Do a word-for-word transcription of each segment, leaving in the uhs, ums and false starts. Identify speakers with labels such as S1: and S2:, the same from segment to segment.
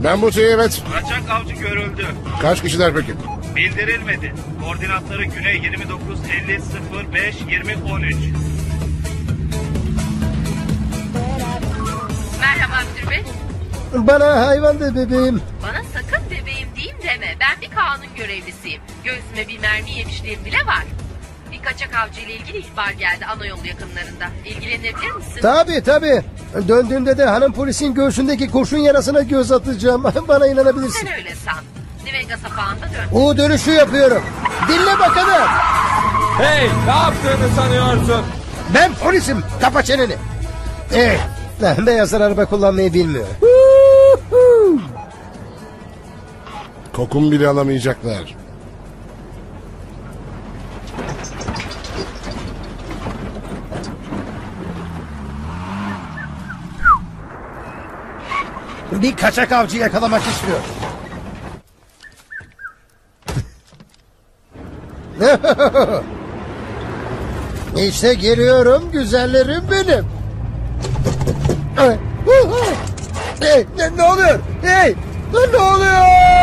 S1: Ben Buti, evet.
S2: Kaçak avcı görüldü.
S1: Kaç kişiler peki?
S2: Bildirilmedi. Koordinatları Güney yirmi dokuz elli sıfır beş yirmi on üç.
S3: Merhaba müdür bey.
S4: Bana hayvan de bebeğim.
S3: Bana sakın bebeğim diyeyim deme. Ben bir kanun görevlisiyim. Göğsüme bir mermi yemişliğim bile var. Bir kaçak avcı ile ilgili ihbar geldi ana yol yakınlarında. İlgilenebilir misin?
S4: Tabii tabii. Döndüğümde de hanım polisin göğsündeki kurşun yarasına göz atacağım. Bana inanabilirsin.
S3: Sen öyle san. Divenga sapağında dön.
S4: O dönüşü yapıyorum. Dinle bakalım.
S5: Hey, ne yaptığını sanıyorsun?
S4: Ben polisim. Kapa çeneni. Eh, beyazlar araba kullanmayı bilmiyor.
S1: Kokum bile alamayacaklar.
S4: Bir kaçak avcı yakalamak istiyor. İşte geliyorum güzellerim benim. Hey, ne, ne oluyor? Hey, ne oluyor?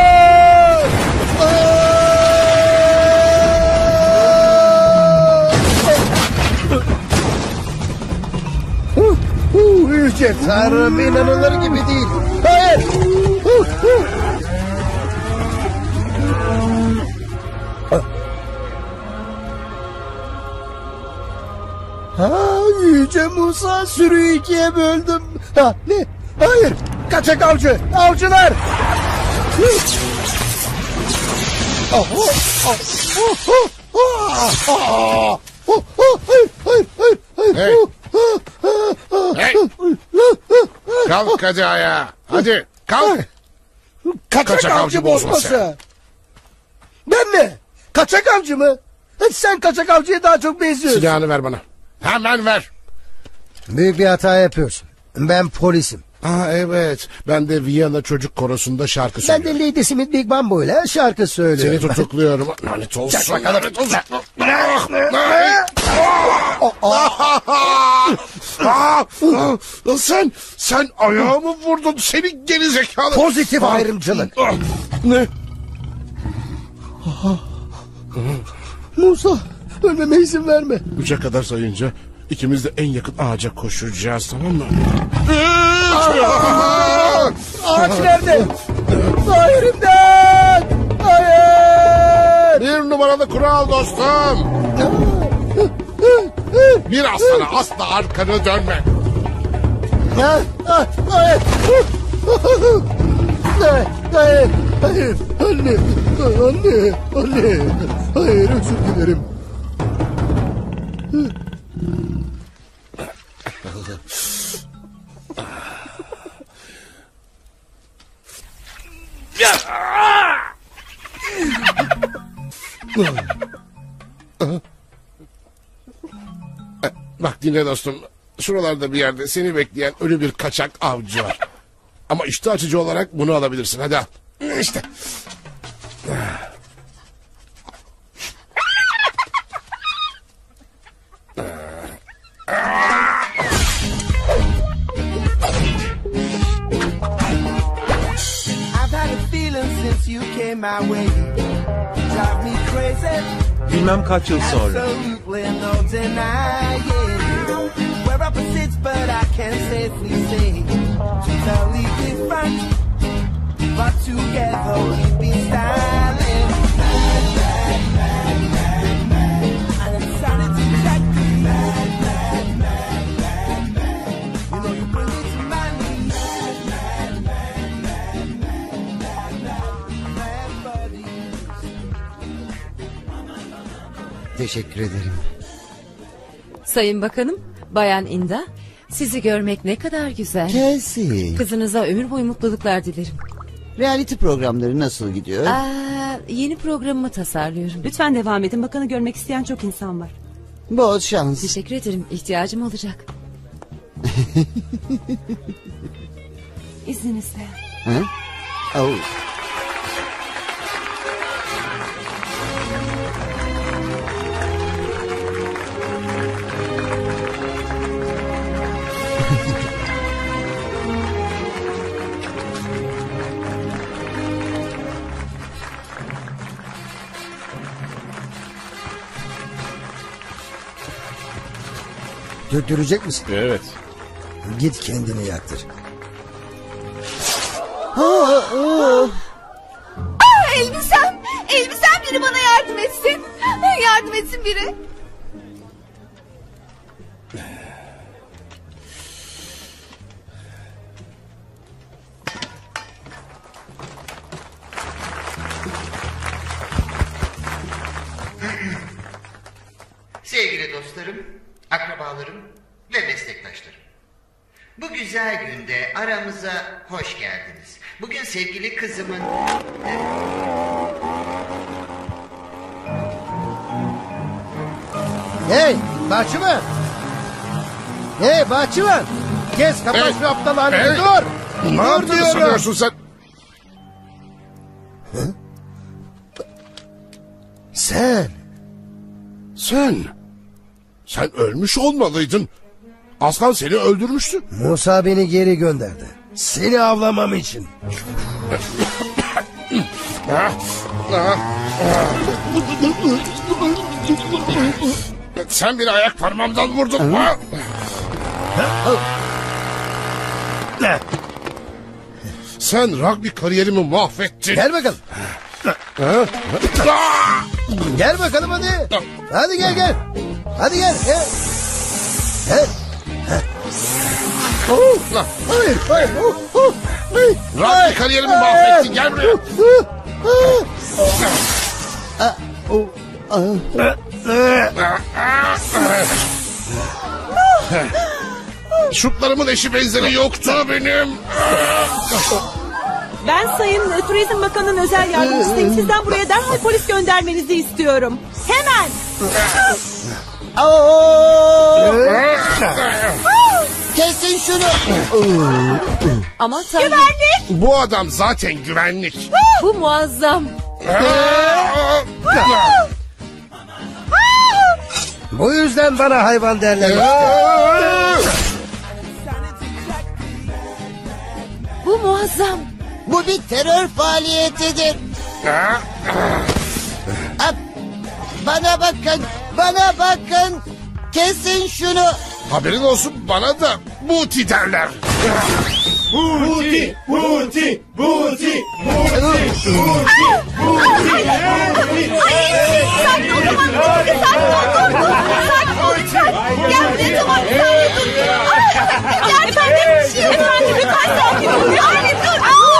S4: Yüce Tanrım, inanılır gibi değil. Hayır. Ha, Yüce Musa, sürüyü ikiye böldüm. Ha, ne? Hayır. Kaçak avcı. Avcılar. Oh, oh, oh, oh, oh, oh, oh, hayır, hayır, hayır, hayır.
S1: Hey. Hey. Kalk hadi ayağa. Hadi kalk.
S4: Kaçak,
S1: Kaçak
S4: avcı,
S1: avcı
S4: bozması.
S1: bozması.
S4: Ben mi? Kaçak avcı mı? Sen kaçak avcıya daha çok benziyorsun.
S1: Silahını ver bana. Hemen ver.
S4: Büyük bir hata yapıyorsun. Ben polisim.
S1: Aa, evet. Ben de Viyana Çocuk Korosu'nda şarkı
S4: Ben
S1: söylüyorum.
S4: de Lady Smith Big Bambo ile şarkı söylüyorum.
S1: Seni tutukluyorum. Lanet olsun.
S4: Çak bakalım.
S1: Lanet olsun. Sen, sen ayağımı vurdun. Seni gerizekalı.
S4: Pozitif ayrımcılık.
S1: Ne?
S4: Musa, ölmeme izin verme.
S1: Üçe kadar sayınca ikimiz de en yakın ağaca koşacağız, tamam mı?
S4: Ağaç nerede? Hayır, imdat! Hayır!
S1: Bir numaralı kural dostum. Bir aslana asla arkanı dönme.
S4: Ha? Ha? Hayır! Hayır! Hayır! Hayır! Anne! Anne! Anne! Hayır, özür dilerim.
S1: Bak dinle dostum. Şuralarda bir yerde seni bekleyen ölü bir kaçak avcı var. Ama iştah açıcı olarak bunu alabilirsin. Hadi al. İşte.
S6: I've had a feeling since you came my way. Drive me crazy.
S5: Bilmem kaç yıl sonra.
S6: Absolutely no denying. We're opposites, but I can safely say totally different. But together we've been styling. Mad, mad, mad, mad, mad. And I'm starting to check me. Mad, mad, mad, mad, mad. You know you bring me to my knees. Mad, mad, mad, mad, mad, mad, mad, mad buddies.
S4: Teşekkür ederim.
S7: Sayın Bakanım, Bayan Inda, sizi görmek ne kadar güzel.
S8: Casey,
S7: Kızınıza ömür boyu mutluluklar dilerim.
S8: reality programları nasıl gidiyor?
S7: Aa, yeni programımı tasarlıyorum.
S9: Lütfen devam edin. Bakanı görmek isteyen çok insan var.
S8: Bol şans.
S7: Teşekkür ederim. İhtiyacım olacak.
S9: İzninizle.
S8: Hı? Oh.
S4: Tüttürecek misin?
S1: Evet.
S4: Git kendini yaktır.
S7: Aa, elbisem. Elbisem, biri bana yardım etsin. Yardım etsin biri.
S10: Sevgili dostlarım, akrabalarım ve meslektaşlarım. Bu güzel günde aramıza hoş geldiniz. Bugün sevgili kızımın...
S4: Hey bahçıvan. Hey bahçıvan. Kes kapat
S1: Hey,
S4: şu aptal halini
S1: hey.
S4: dur.
S1: Ne
S4: Dur
S1: yaptığını
S4: diyorum.
S1: sanıyorsun sen?
S4: Sen.
S1: Sen. Sen ölmüş olmalıydın. Aslan seni öldürmüştü.
S4: Musa beni geri gönderdi. Seni avlamam için.
S1: Sen beni ayak parmağımdan vurdun. Ha? Sen rugby kariyerimi mahvettin.
S4: Gel bakalım.
S1: Ha?
S4: Gel bakalım hadi. Hadi gel gel. Hadi gel. Gel. Gel. Oh, hayır hayır. Oh, oh, hayır.
S1: Rugby kariyerimi mahvettin. Gel buraya. Şutlarımın eşi benzeri yoktu benim.
S9: Ben Sayın e, Turizm Bakanı'nın özel yardımcısıyım. Sizden buraya derhal polis göndermenizi istiyorum. Hemen.
S8: Kesin şunu.
S7: Aman tanrım.
S9: Güvenlik.
S1: Bu adam zaten güvenlik.
S7: Bu muazzam.
S4: Bu yüzden bana hayvan derler.
S7: Bu muazzam.
S8: Bu bir terör faaliyetidir. Ab, bana bakın. Bana bakın. Kesin şunu.
S1: Haberin olsun, bana da Buti derler.
S5: Buti, Buti, Buti,
S7: Sakin ol, tamam. Sakin ol, dur, dur. Sakin ol lütfen. Gel buraya, tamam. Bir saniye dur. Gel efendim. Efendim lütfen sakin ol. Yani dur.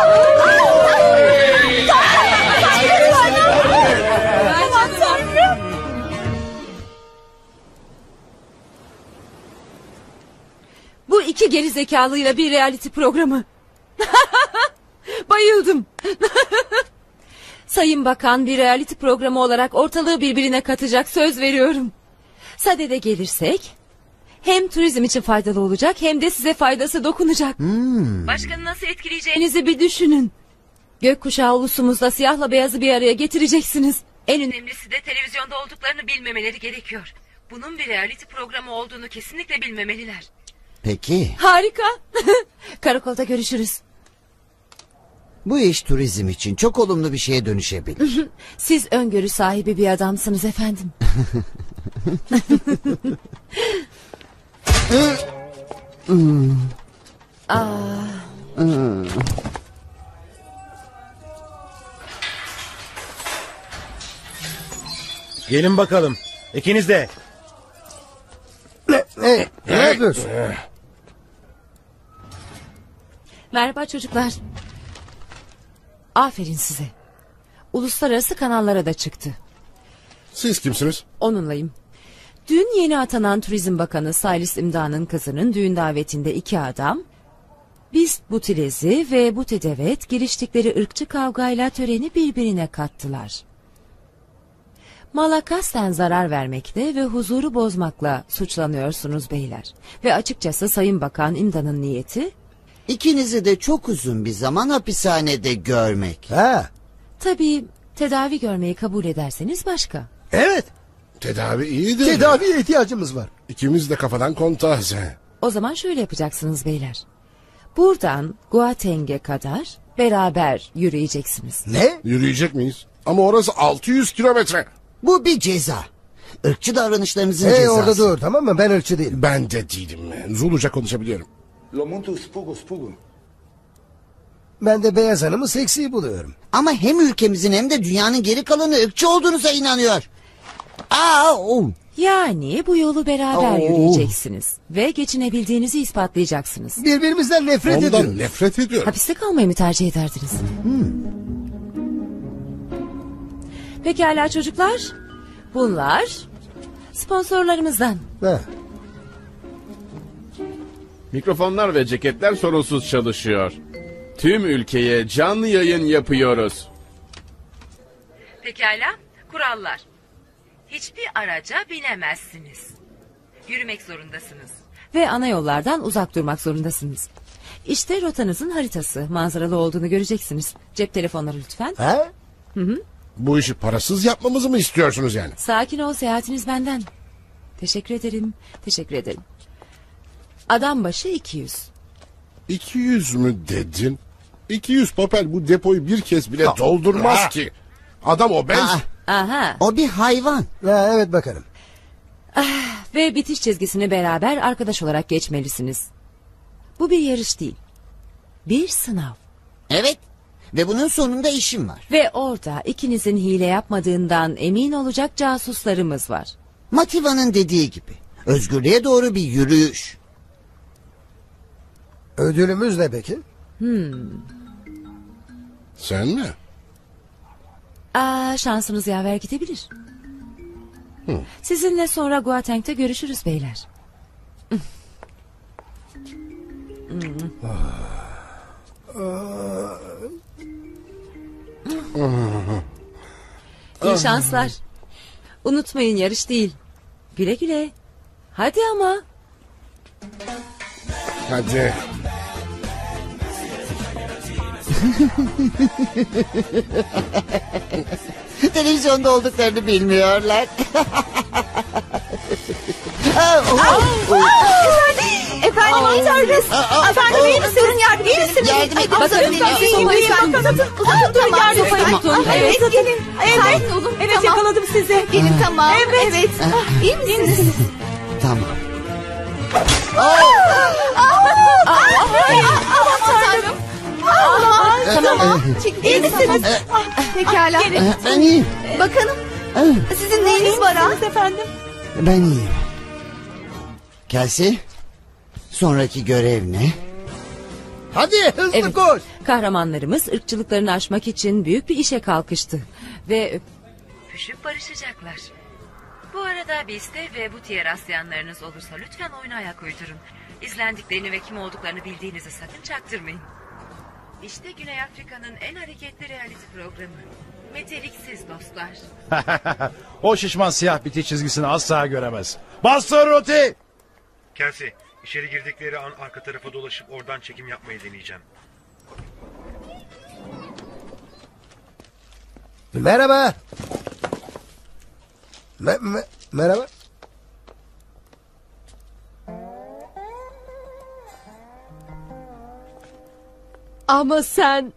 S7: Aman tanrım. Bu iki geri zekalıyla bir reality programı. Bayıldım. Sayın Bakan, bir reality programı olarak ortalığı birbirine katacak, söz veriyorum. Sadede gelirsek hem turizm için faydalı olacak hem de size faydası dokunacak.
S8: Hmm.
S7: Başkanı nasıl etkileyeceğinizi bir düşünün. Gökkuşağı ulusumuzda siyahla beyazı bir araya getireceksiniz. En önemlisi de televizyonda olduklarını bilmemeleri gerekiyor. Bunun bir reality programı olduğunu kesinlikle bilmemeliler.
S8: Peki.
S7: Harika. Karakolda görüşürüz.
S8: Bu iş turizm için çok olumlu bir şeye dönüşebilir.
S7: Siz öngörü sahibi bir adamsınız efendim. Aa.
S5: Gelin bakalım. İkiniz de.
S4: Ne, ne, ne yapıyorsun?
S7: Merhaba çocuklar. Aferin size. Uluslararası kanallara da çıktı.
S1: Siz kimsiniz?
S7: Onunlayım. Dün yeni atanan Turizm Bakanı Saylis İmda'nın kızının düğün davetinde iki adam, Bist Butilezi ve Butedevet giriştikleri ırkçı kavgayla töreni birbirine kattılar. Mala kasten zarar vermekle ve huzuru bozmakla suçlanıyorsunuz beyler. Ve açıkçası Sayın Bakan İmda'nın niyeti...
S8: İkinizi de çok uzun bir zaman hapishanede görmek.
S4: Ha,
S7: Tabii tedavi görmeyi kabul ederseniz başka.
S4: evet.
S1: Tedavi iyidir.
S4: Tedaviye ihtiyacımız var.
S1: İkimiz de kafadan kontağız.
S7: O zaman şöyle yapacaksınız beyler. Buradan Guateng'e kadar beraber yürüyeceksiniz.
S4: Ne?
S1: Yürüyecek miyiz? Ama orası altı yüz kilometre.
S8: Bu bir ceza. ırkçı davranışlarınızın
S4: Hey
S8: cezası.
S4: orada dur, tamam mı? Ben ırkçı değilim.
S1: Ben de değilim. Zuluca konuşabiliyorum.
S4: Ben de beyaz hanımı seksi buluyorum.
S8: Ama hem ülkemizin hem de dünyanın geri kalanı ırkçı olduğunuza inanıyor. Aa, oh.
S7: Yani bu yolu beraber
S8: Oo.
S7: yürüyeceksiniz. Ve geçinebildiğinizi ispatlayacaksınız.
S4: Birbirimizden nefret
S1: Ondan
S4: ediyoruz.
S1: nefret ediyorum.
S7: Hapiste kalmayı mı tercih ederdiniz? Hmm. Pekala çocuklar. Bunlar sponsorlarımızdan.
S4: Ha.
S11: Mikrofonlar ve ceketler sorunsuz çalışıyor. Tüm ülkeye canlı yayın yapıyoruz.
S3: Pekala, kurallar. Hiçbir araca binemezsiniz. Yürümek zorundasınız.
S7: Ve ana yollardan uzak durmak zorundasınız. İşte rotanızın haritası. Manzaralı olduğunu göreceksiniz. Cep telefonları lütfen.
S4: Ha?
S7: Hı hı.
S1: Bu işi parasız yapmamızı mı istiyorsunuz yani?
S7: Sakin ol, seyahatiniz benden. Teşekkür ederim. Teşekkür ederim. Adam başı iki yüz.
S1: iki yüz mü dedin? iki yüz papel bu depoyu bir kez bile doldurmaz
S4: Ha.
S1: ki. Adam obez.
S8: Aa,
S7: Aha.
S8: o bir hayvan.
S4: Ha, evet bakalım.
S7: Ve bitiş çizgisini beraber arkadaş olarak geçmelisiniz. Bu bir yarış değil. Bir sınav.
S8: Evet. Ve bunun sonunda işim var.
S7: Ve orada ikinizin hile yapmadığından emin olacak casuslarımız var.
S8: Mativa'nın dediği gibi. Özgürlüğe doğru bir yürüyüş.
S4: Ödülümüz ne peki?
S7: Hmm.
S1: Sen mi?
S7: Aa, şansınız yaver gidebilir.
S1: Hı.
S7: Sizinle sonra Guateng'de görüşürüz beyler. İyi şanslar. Unutmayın yarış değil. Güle güle. Hadi ama.
S1: Hadi.
S8: Televizyonda olduklarını bilmiyorlar.
S9: Efendim kurtarırız. Efendim iyi misiniz? Yardım iyi misiniz?
S8: Yardım edin.
S9: Bakın
S8: Bakın,
S9: lütfen
S8: iyiyim,
S9: sopayı
S8: iyiyim.
S9: tutun. Uzatın durun yardım
S7: sopayı
S9: edin.
S7: tutun.
S9: Evet
S7: Evet,
S9: gelin. Evet olun. Evet yakaladım sizi. Gelin tamam. Evet. Evet. İyi misiniz?
S8: Tamam.
S9: Aman tanrım. Tamam. İyi misiniz? Pekala.
S8: Ben iyiyim.
S9: Bakalım. Sizin neyiniz var ha? Efendim.
S8: Ben iyiyim. Kelsey, sonraki görev ne?
S4: Hadi hızlı
S7: Evet.
S4: koş.
S7: Kahramanlarımız ırkçılıklarını aşmak için büyük bir işe kalkıştı. Ve
S3: Öpüşüp barışacaklar. Bu arada bizde ve bu diğer rastlayanlarınız olursa lütfen oyuna ayak uydurun. İzlendiklerini ve kim olduklarını bildiğinizi sakın çaktırmayın. İşte Güney Afrika'nın en hareketli reality programı. Meteliksiz dostlar.
S5: O şişman siyah biti çizgisini asla göremez. Bastır Roti!
S2: Kelsey, içeri girdikleri an arka tarafa dolaşıp oradan çekim yapmayı deneyeceğim.
S4: Merhaba. Me- me- merhaba.
S9: Ama sen...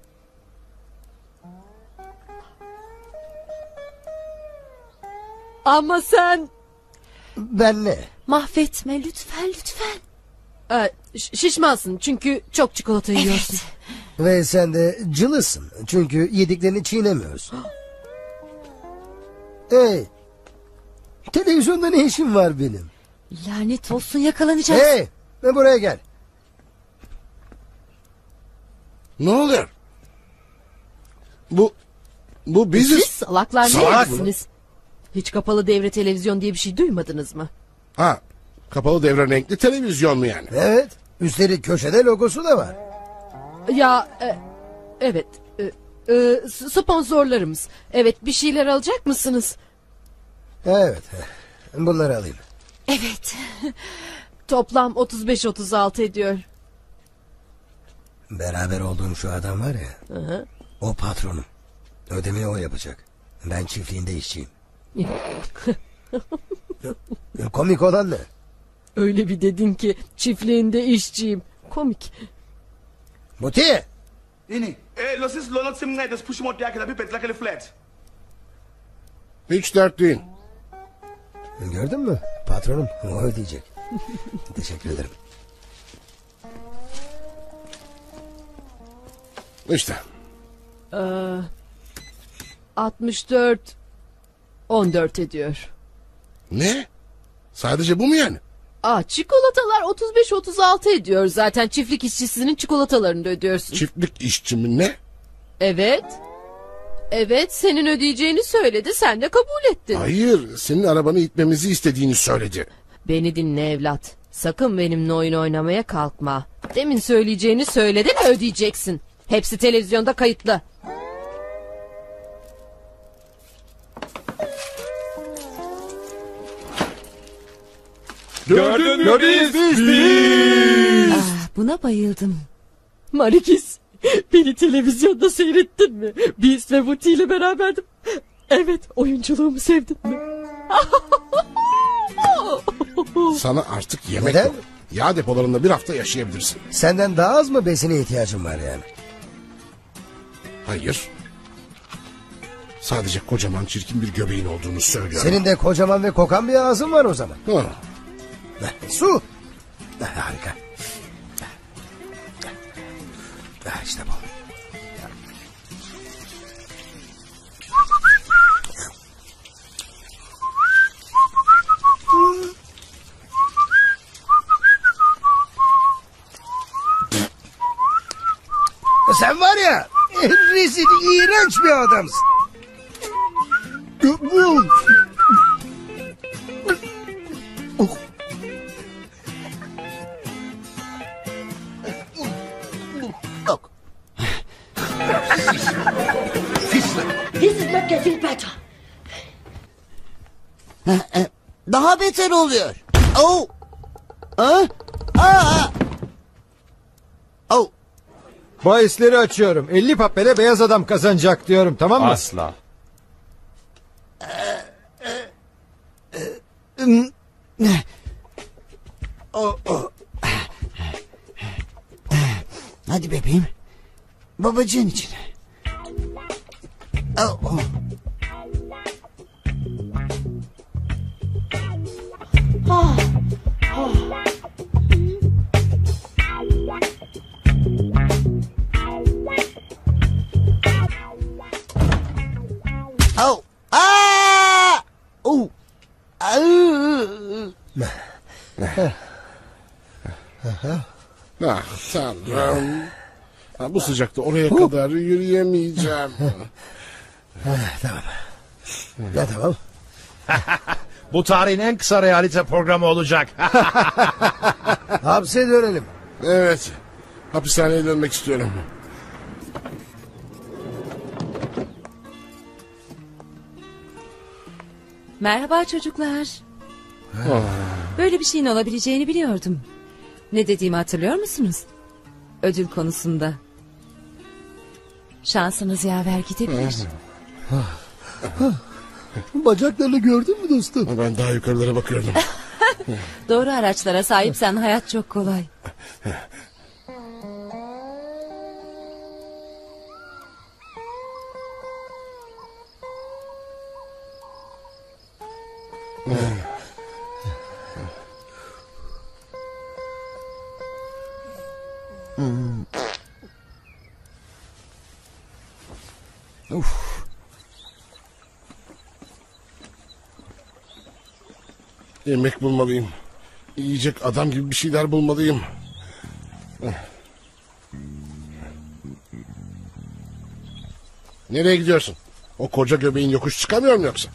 S9: Ama sen...
S4: Ben ne?
S7: mahvetme lütfen lütfen.
S9: Ee, ş- şişmansın çünkü çok çikolata yiyorsun.
S4: Ve sen de cılısın. Çünkü yediklerini çiğnemiyorsun. Hey. Televizyonda ne işim var benim?
S7: Lanet olsun yakalanacağız.
S4: Hey. Buraya gel.
S1: Ne oluyor? Bu bu biziz.
S9: Siz salaklar ne
S1: Salak mı?
S9: yapsınız? Hiç kapalı devre televizyon diye bir şey duymadınız mı?
S1: Ha, kapalı devre renkli televizyon mu yani?
S4: Evet. Üstelik köşede logosu da var.
S9: Ya e, evet e, e, s- sponsorlarımız. Evet bir şeyler alacak mısınız?
S4: Evet. Bunları alayım.
S7: Evet.
S9: Toplam otuz beş otuz altı ediyor.
S4: Beraber olduğum şu adam var ya.
S9: Hı hı.
S4: O patronum. Ödemeyi o yapacak. Ben çiftliğinde işçiyim. Komik olan ne?
S9: Öyle bir dedin ki çiftliğinde işçiyim. Komik.
S4: Muti!
S12: Ini, eh, lo sis lo not sim ngai des push mo dia que la pipet la que le flat.
S1: Hiç dert değil.
S4: Gördün mü? Patronum o ödeyecek. Teşekkür ederim.
S1: İşte.
S9: Ee, altmış dört on dört ediyor.
S1: Ne? Sadece bu mu yani?
S9: Aa, çikolatalar otuz beş otuz altı ediyor. Zaten çiftlik işçisinin çikolatalarını da ödüyorsun.
S1: Çiftlik işçi mi ne?
S9: Evet. Evet, senin ödeyeceğini söyledi, sen de kabul ettin.
S1: Hayır, senin arabanı itmemizi istediğini söyledi.
S9: Beni dinle evlat. Sakın benimle oyun oynamaya kalkma. Demin söyleyeceğini söyledin, ödeyeceksin. Hepsi televizyonda kayıtlı.
S5: Gördün mü biz biz?
S7: Ah, buna bayıldım.
S9: Marikis, beni televizyonda seyrettin mi? Biz ve Buti ile beraberdim. Evet, oyunculuğumu sevdin mi?
S1: Sana artık yemek
S4: Neden?
S1: yok. Yağ depolarında bir hafta yaşayabilirsin.
S4: Senden daha az mı besine ihtiyacın var yani?
S1: Hayır. Sadece kocaman çirkin bir göbeğin olduğunu söylüyorum.
S4: Senin de kocaman ve kokan bir ağzın var o zaman.
S1: Ha.
S4: Su. Harika. İşte bu. Sen var ya, rezil, iğrenç bir adamsın.
S8: Yok.
S13: This is not getting better.
S8: Daha beter oluyor. Oh. Ha? Aa. Oh.
S14: Bahisleri açıyorum. elli papele beyaz adam kazanacak diyorum, tamam mı?
S11: Asla.
S8: Oh, oh. Hadi bebeğim. Babacığın için. Oh, oh.
S13: Ah, ah.
S8: Oh. Aa! Oh.
S1: Ah tanrım. Ha, bu sıcakta oraya kadar yürüyemeyeceğim.
S4: Tamam. Ya tamam.
S5: Bu tarihin en kısa realite programı olacak.
S4: Hapse dönelim.
S1: Evet. Hapishaneye dönmek istiyorum.
S7: Merhaba çocuklar.
S1: Oh.
S7: Böyle bir şeyin olabileceğini biliyordum. Ne dediğimi hatırlıyor musunuz? Ödül konusunda. Şansınız yaver gidebilir.
S4: Bacaklarını gördün mü dostum?
S1: Ben daha yukarılara bakıyordum.
S7: Doğru araçlara sahipsen hayat çok kolay.
S8: Hmm. Uf.
S1: Yemek bulmalıyım. Yiyecek adam gibi bir şeyler bulmalıyım. Nereye gidiyorsun? O koca göbeğin yokuş çıkamıyor mu yoksa?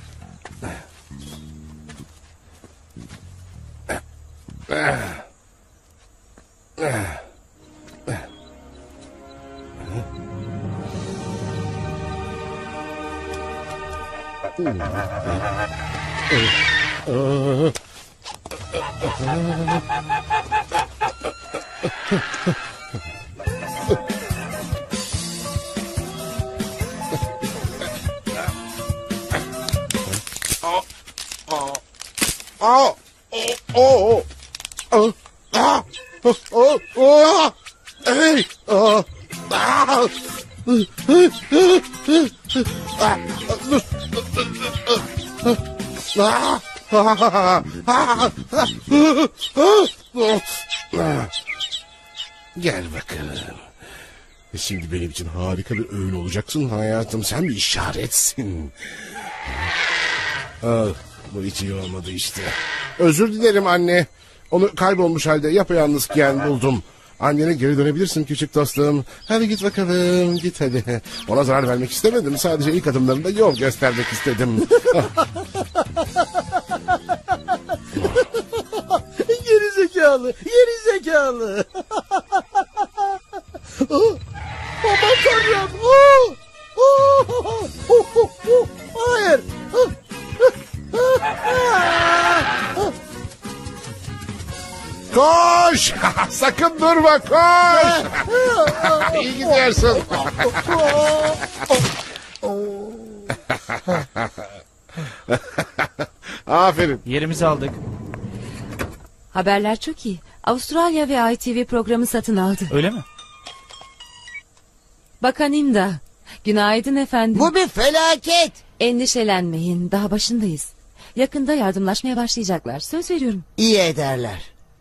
S1: Oh, oh, oh, ah, oh, oh, hey, oh, ah, ah, Gel bakalım. Şimdi benim için harika bir öğün olacaksın hayatım. Sen bir işaretsin. Ah, bu hiç iyi olmadı işte. Özür dilerim anne. Onu kaybolmuş halde yapayalnızken buldum. Annene geri dönebilirsin küçük dostum. Hadi git bakalım, git hadi. Ona zarar vermek istemedim. Sadece ilk adımlarında yol göstermek istedim.
S4: Geri zekalı, geri zekalı. Oh, aman tanrım. Oh, oh, oh, oh, oh, oh. Hayır. Oh.
S1: Koş! Sakın durma, koş! İyi gidiyorsun. Aferin.
S15: Yerimizi aldık.
S7: Haberler çok iyi. Avustralya ve I T V programı satın aldı.
S15: Öyle mi?
S7: Bakan İmda. Günaydın efendim.
S8: Bu bir felaket.
S7: Endişelenmeyin, daha başındayız. Yakında yardımlaşmaya başlayacaklar. Söz veriyorum.
S8: İyi ederler.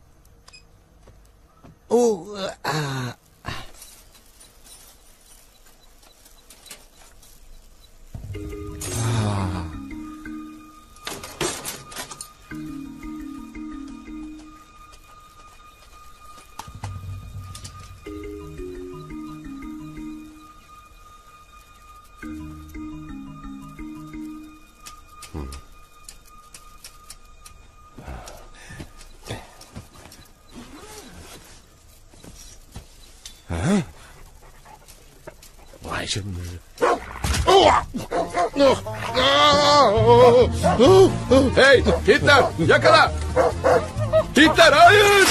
S8: O, aa.
S1: Vay canına.
S11: Hey Hitler yakala. Hitler hayır.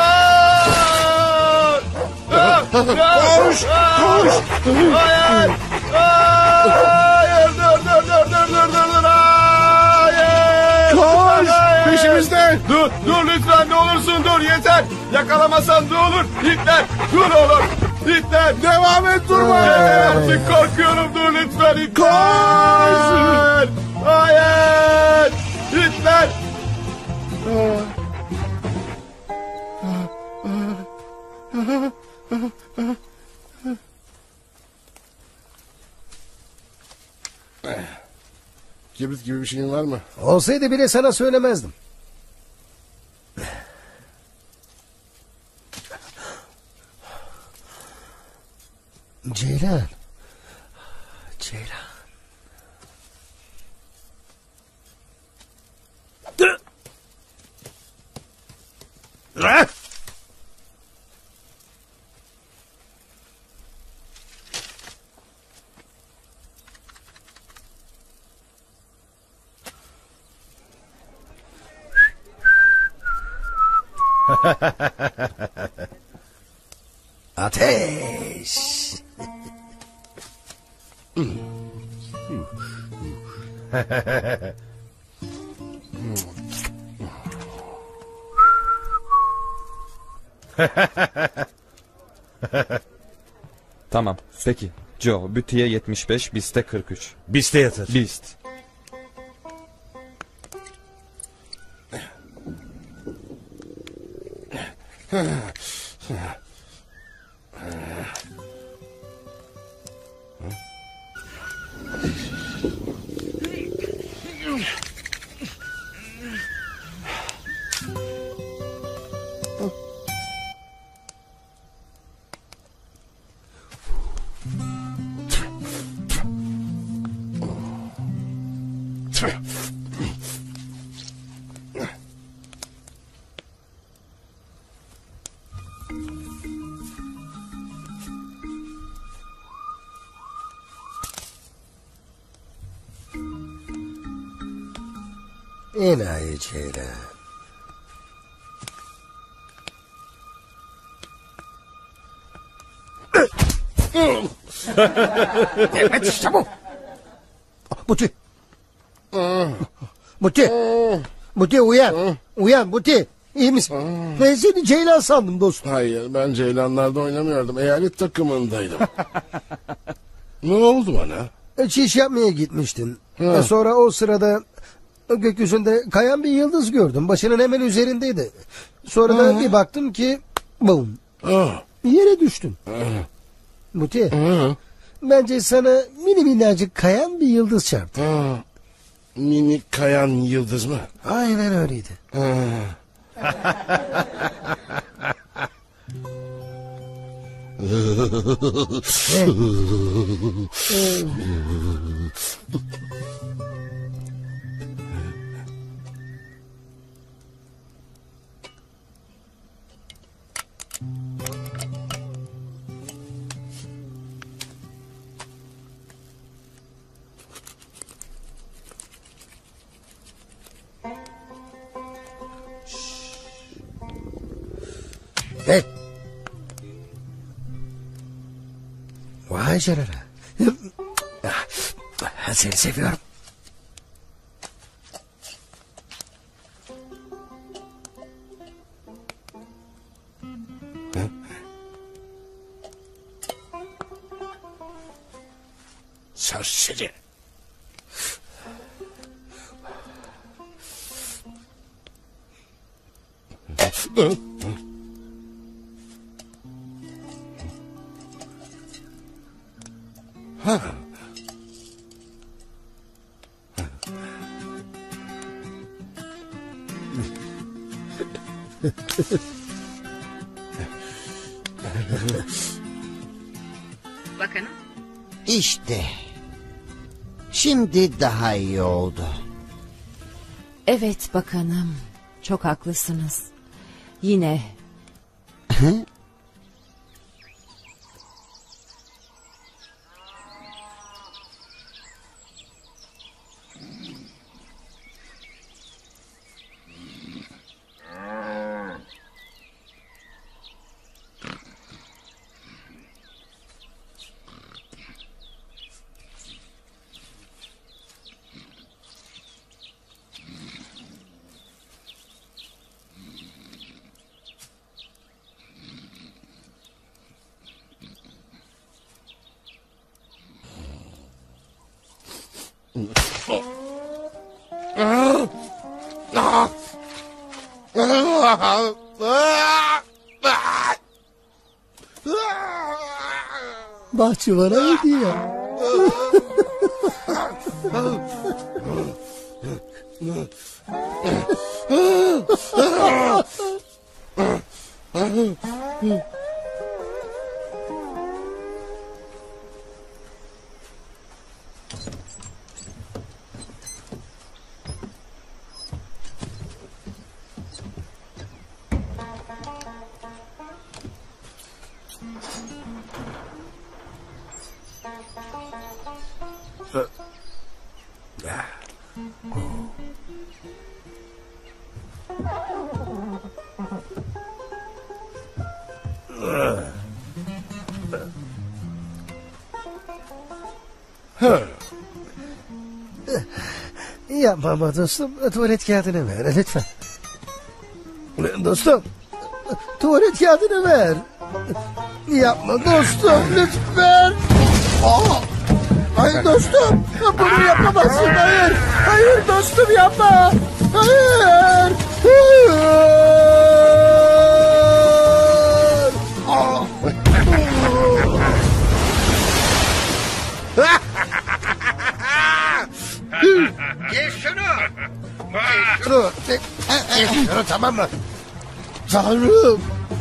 S1: Koş, koş.
S11: Hayır. Hayır dur dur dur dur dur dur dur. Hayır.
S1: Koş. Peşimizde.
S11: Dur dur lütfen ne olursun dur yeter. Yakalamasan ne olur. Hitler dur oğlum. Hitler.
S1: Devam et durma.
S11: Yeter artık korkuyorum dur lütfen Hitler. Hayır. Hayır. Hitler.
S1: Kibrit gibi bir şeyin var mı?
S4: Olsaydı bile sana söylemezdim. Ceylan. Ceylan. Ateş.
S16: Tamam peki. Joe bütüye yetmiş beş, biste kırk üç.
S17: Biste yatır.
S16: Bist. Enayi Ceylan.
S4: Evet işte bu. Buti. Buti. Buti uyan. Uyan Buti. İyi misin? Ben seni Ceylan sandım dostum.
S1: Hayır ben Ceylanlar'da oynamıyordum. Eyalet takımındaydım. Ne oldu bana?
S4: Çiş yapmaya gitmiştin. Ha. Sonra o sırada Gökyüzünde kayan bir yıldız gördüm. Başının hemen üzerindeydi. Sonra da bir baktım ki bum. Yere düştün. Muti. Bence sana mini minnacık kayan bir yıldız çarptı.
S1: Mini kayan yıldız mı?
S4: Aynen öyleydi. Hey. Vay canına. Seni seviyorum.
S1: Serseri. Ha.
S3: Bakanım.
S8: İşte. Şimdi daha iyi oldu.
S7: Evet bakanım. Çok haklısınız. Yine.
S4: Bahçıvana hediye. Yapma ama dostum. Tuvalet kağıdını ver lütfen. Dostum. Tuvalet kağıdını ver. Yapma dostum lütfen. Aa! Hayır dostum. Bunu yapamazsın. Hayır. Hayır dostum yapma. Hayır. Hayır. Aa!
S10: Kes şunu.
S4: Şunu. Kes şunu tamam mı? Tanrım.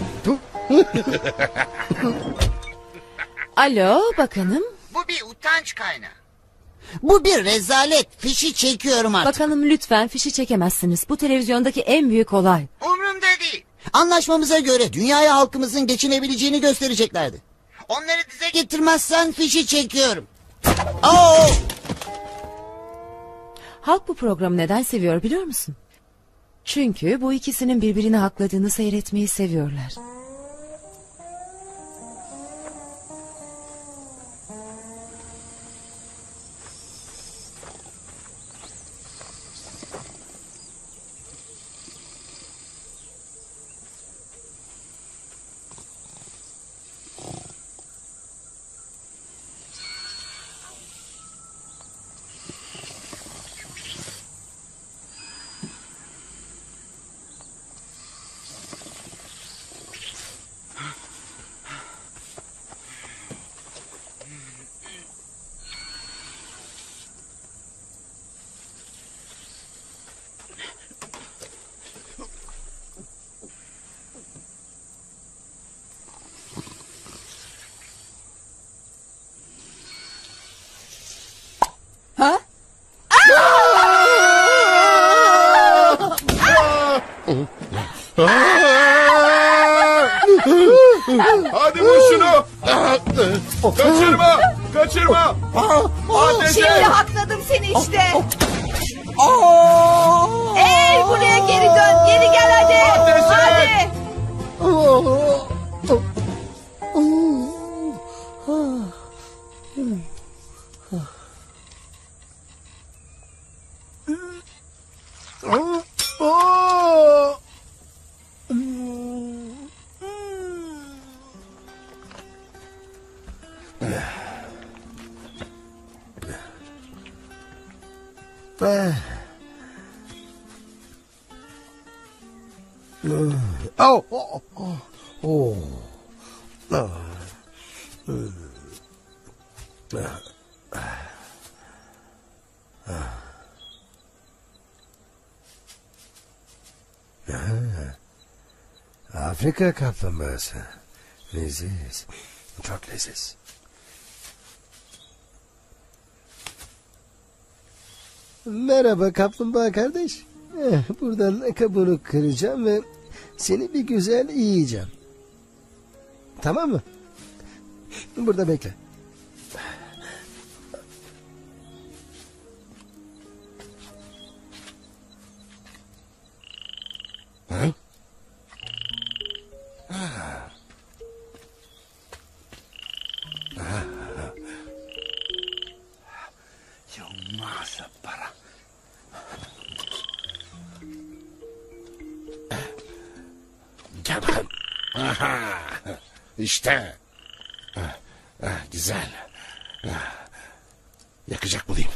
S7: Alo bakanım.
S10: Bu bir utanç kaynağı.
S8: Bu bir rezalet. Fişi çekiyorum artık.
S7: Bakanım lütfen fişi çekemezsiniz. Bu televizyondaki en büyük olay.
S10: Umrumda değil.
S8: Anlaşmamıza göre dünyaya halkımızın geçinebileceğini göstereceklerdi. Onları dize getirmezsen fişi çekiyorum. Oo!
S7: Halk bu programı neden seviyor biliyor musun? Çünkü bu ikisinin birbirini hakladığını seyretmeyi seviyorlar.
S11: Hadi vur şunu. Kaçırma. Kaçırma. Ateş
S15: Şimdi
S11: et.
S15: hakladım seni işte. Ey buraya geri dön. Geri gel hadi.
S11: Ateş et.
S15: Hadi.
S4: Oh, oh, oh, oh. Ah. Hmm. Ah. Ah. Ah. Afrika kaplumbağası. Leziz. Çok leziz. Merhaba kaplumbağa kardeş. Eh, buradan kabuğunu kıracağım ve seni bir güzel yiyeceğim. Tamam mı? Burada bekle.
S1: Ha?
S17: Yılmaz para.
S1: Gel bakalım. Aha. İşte. Ah, ah, güzel. Ah. Yakacak bulayım.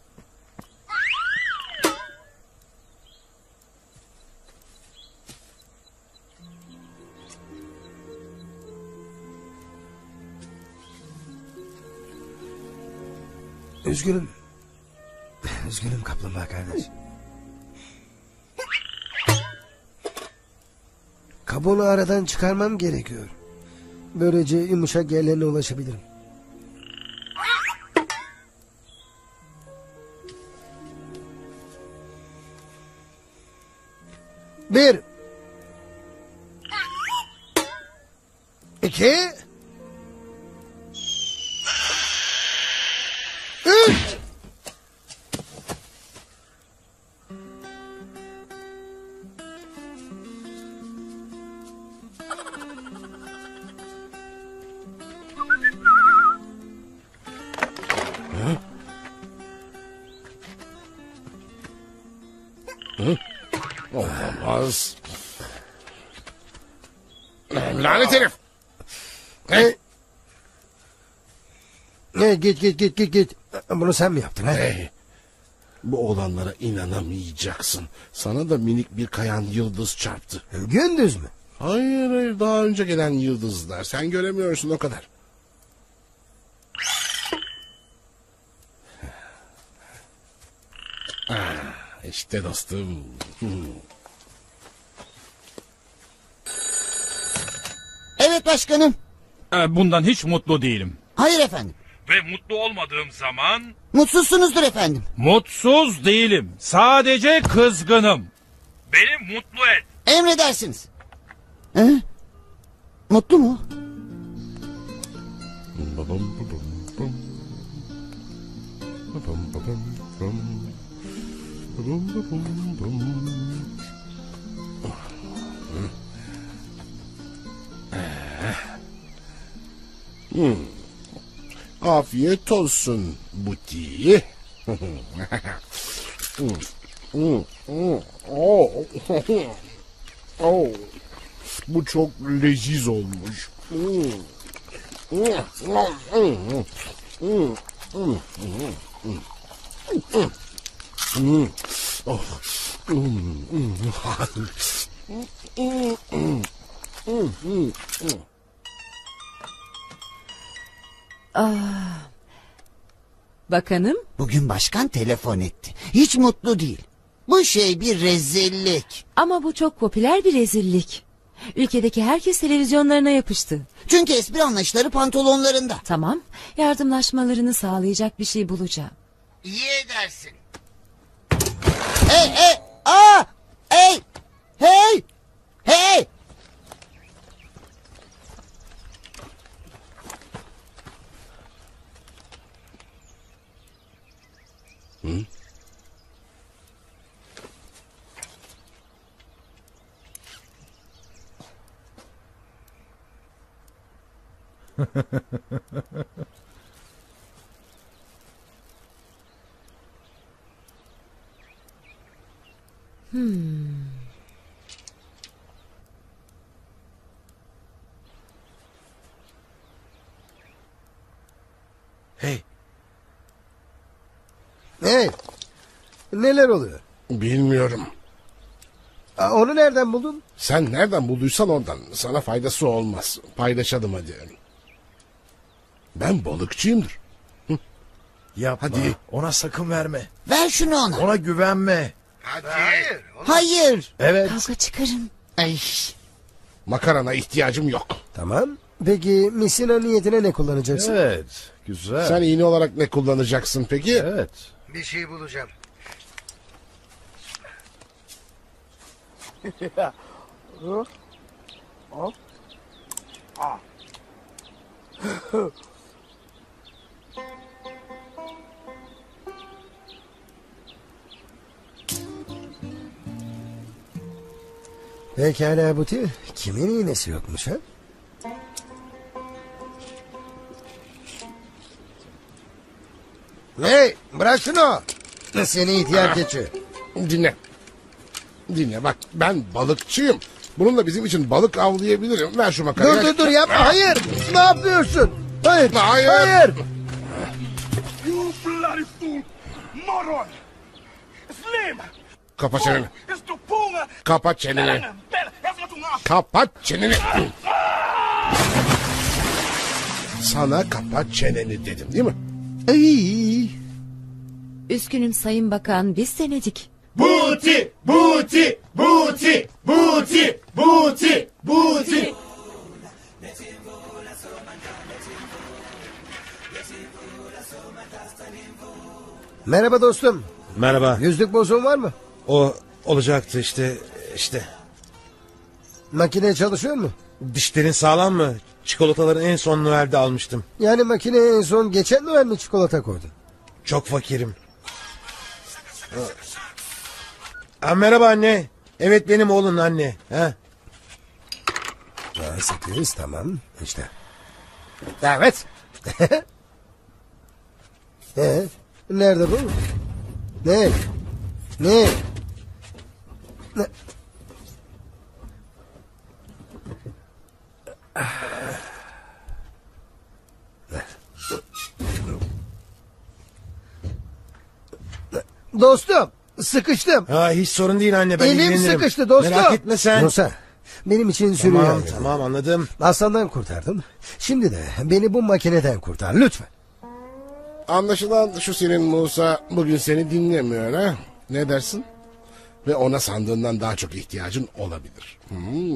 S4: Üzgünüm. Üzgünüm kaplumbağa kardeş. Kabuğunu aradan çıkarmam gerekiyor. Böylece yumuşak yerlerine ulaşabilirim. Bir. İki. Üç.
S1: Hı? Olamaz. Lanet herif.
S4: Ne? Ne? Git git git git git. Bunu sen mi yaptın? He?
S1: Hey, bu olanlara inanamayacaksın. Sana da minik bir kayan yıldız çarptı.
S4: Gündüz mü?
S1: Hayır hayır, daha önce gelen yıldızlar. Sen göremiyorsun, o kadar. Ah, işte dostum.
S8: Evet başkanım.
S5: Bundan hiç mutlu değilim.
S8: Hayır efendim.
S2: Ve mutlu olmadığım zaman...
S8: Mutsuzsunuzdur efendim.
S5: Mutsuz değilim. Sadece kızgınım.
S2: Beni mutlu et.
S8: Emredersiniz. He? Mutlu mu?
S1: Hmm. Afiyet olsun Buti. oh. oh. Bu çok leziz olmuş.
S7: Ah. Bakanım?
S8: Bugün başkan telefon etti. Hiç mutlu değil. Bu şey bir rezillik.
S7: Ama bu çok popüler bir rezillik. Ülkedeki herkes televizyonlarına yapıştı.
S8: Çünkü espri anlayışları pantolonlarında.
S7: Tamam, yardımlaşmalarını sağlayacak bir şey bulacağım.
S10: İyi edersin.
S8: Hey hey! Aa! Hey! Hey! Hey!
S1: Hı?
S7: Hmm.
S4: Hey. Hey. Neler oluyor?
S1: Bilmiyorum.
S4: Aa, onu nereden buldun?
S1: Sen nereden bulduysan oradan. Sana faydası olmaz. Paylaşalım hadi. Ben balıkçıyımdır. Hı.
S5: Yapma.
S1: Hadi.
S5: Ona sakın verme.
S8: Ver şunu ona.
S5: Ona güvenme.
S10: Hayır.
S8: Hayır.
S5: Evet.
S7: Kavga çıkarın.
S8: Ay.
S1: Makarana ihtiyacım yok.
S4: Tamam. Peki misina niyetine ne kullanacaksın?
S5: Evet. Güzel.
S1: Sen iğne olarak ne kullanacaksın peki?
S5: Evet.
S10: Bir şey bulacağım.
S4: Pekala Buti. Kimin iğnesi yokmuş ha? Hey, bırak şunu. Seni ihtiyar keçi.
S1: Dinle. Dinle bak, ben balıkçıyım. Bununla bizim için balık avlayabilirim. Ver şu makarayı.
S4: Dur dur dur yapma. Hayır. Ne yapıyorsun? Hayır.
S1: Hayır.
S4: Hayır.
S12: You bloody fool! Moron! Slim!
S1: Kapa çeneni.
S12: It's the punga!
S1: Kapat çeneni.
S12: Bella, that's what you want!
S1: Kapat çeneni. Sana kapat çeneni dedim değil mi?
S4: Ay.
S7: Üzgünüm Sayın Bakan, biz denedik.
S17: Buti, buti, buti, buti, buti, buti.
S4: Merhaba dostum.
S18: Merhaba.
S4: Yüzlük bozuğun var mı?
S18: O olacaktı işte işte.
S4: Makine çalışıyor mu?
S18: Dişlerin sağlam mı? Çikolataların en son Noel'de almıştım.
S4: Yani makineye en son geçen Noel mi çikolata koydun?
S18: Çok fakirim. Ha, merhaba anne. Evet benim oğlun anne. Ha?
S4: sekiz tamam işte. Evet. Ee, nerede bu? Ne? Ne? Ne? Dostum sıkıştım.
S18: Ha, hiç sorun değil anne, ben
S4: Elim
S18: ilgilenirim.
S4: sıkıştı dostum.
S18: Merak etme sen.
S4: Musa benim için sürüyor.
S18: Tamam tamam anladım.
S4: Aslandan kurtardım. Şimdi de beni bu makineden kurtar lütfen.
S1: Anlaşılan şu senin Musa bugün seni dinlemiyor ha? Ne dersin? Ve ona sandığından daha çok ihtiyacın olabilir. Hmm.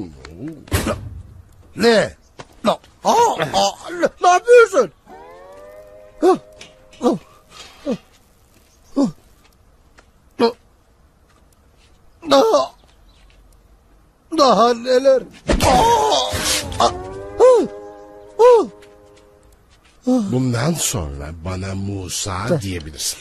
S4: Ne? No. Aa, aa, ne, ne yapıyorsun? Ah, ah, ah, ah. Daha daha neler? Aa, ah, ah, ah.
S1: Bundan sonra bana Musa diyebilirsin.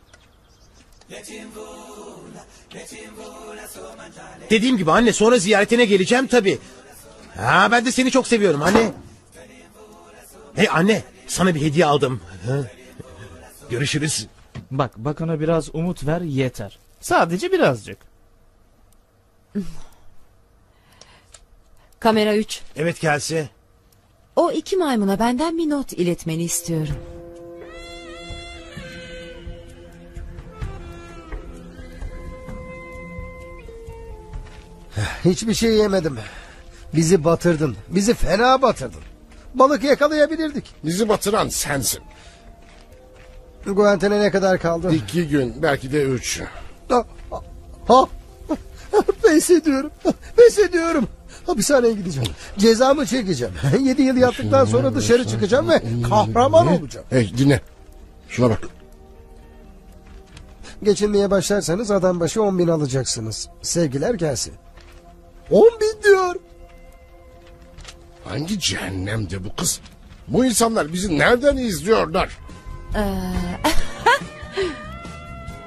S18: Dediğim gibi anne, sonra ziyaretine geleceğim tabii. Ha, ben de seni çok seviyorum anne. Hey anne, sana bir hediye aldım. Ha? Görüşürüz.
S19: Bak, bakana biraz umut ver yeter. Sadece birazcık.
S7: Kamera üç.
S18: Evet Kelsey.
S7: O iki maymuna benden bir not iletmeni istiyorum.
S4: Hiçbir şey yemedim. Bizi batırdın. Bizi fena batırdın. Balık yakalayabilirdik.
S1: Bizi batıran sensin.
S4: Guantana'ya ne kadar kaldı?
S1: İki gün, belki de üç.
S4: Ha, ha. Pes ediyorum. Pes ediyorum. Hapishaneye gideceğim. Cezamı çekeceğim. Yedi yıl yattıktan sonra dışarı çıkacağım ve kahraman olacağım.
S1: Hey dinle. Şuna bak.
S4: Geçinmeye başlarsanız adam başı on bin alacaksınız. Sevgiler gelsin. On bin diyor.
S1: Hangi cehennemde bu kız? Bu insanlar bizi nereden izliyorlar?
S7: Ee...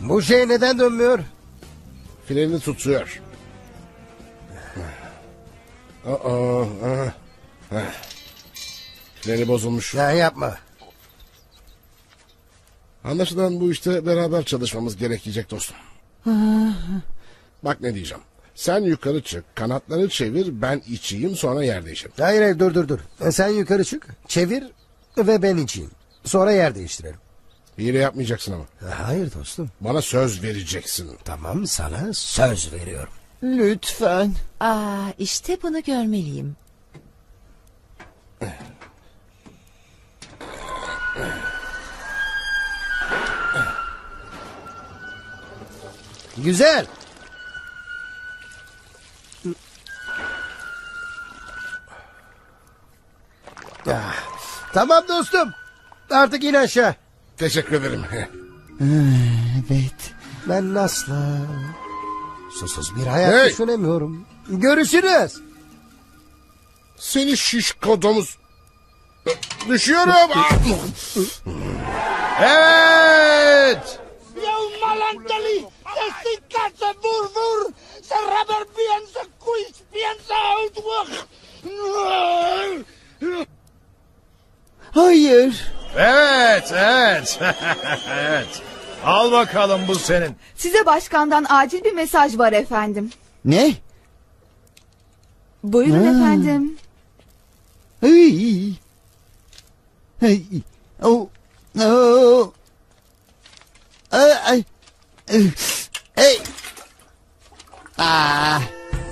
S4: Bu şey neden dönmüyor?
S1: Freni tutuyor. Aa, aa, aa. Freni bozulmuş.
S4: Ya yapma.
S1: Anlaşılan bu işte beraber çalışmamız gerekecek dostum. Bak ne diyeceğim. Sen yukarı çık, kanatları çevir, ben içeyim, sonra yer değişelim.
S4: Hayır hayır dur dur dur. E, sen yukarı çık, çevir ve ben içeyim. Sonra yer değiştirelim.
S1: Hile yapmayacaksın ama.
S4: Hayır dostum.
S1: Bana söz vereceksin.
S4: Tamam, sana söz veriyorum.
S7: Lütfen. Aa, işte bunu görmeliyim.
S4: Güzel. Ah, tamam dostum. Artık in aşağı.
S1: Teşekkür ederim.
S4: Evet. Ben asla susuz bir hayat
S1: Hey!
S4: düşünemiyorum. Görüşürüz.
S1: Seni şişko domuz. Düşüyorum.
S5: Evet.
S12: Dios malantali, se vur vur, se raber bien, se kuis bien, se outwak.
S7: Hayır.
S5: Evet, evet. Evet. Al bakalım bu senin.
S15: Size başkandan acil bir mesaj var efendim.
S8: Ne?
S15: Buyurun
S8: Ha.
S15: efendim.
S8: Hey. Hey. Oh. Oh. Ay. Ay. Hey. Ah.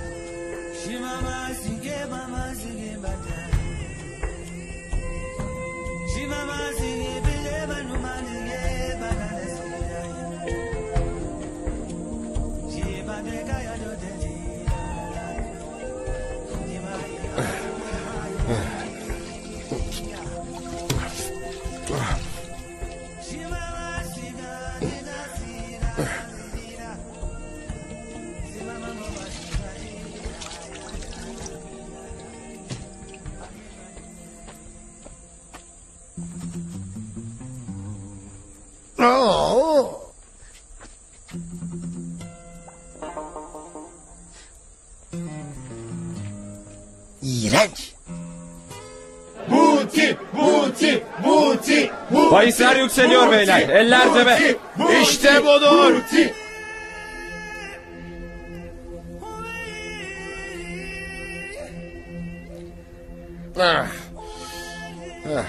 S4: Oo. İğrenç.
S17: Buti, buti, buti, buti.
S16: Bahisler yükseliyor beyler. Eller cebe.
S5: İşte budur.
S17: Buti.
S1: Ah. Ah.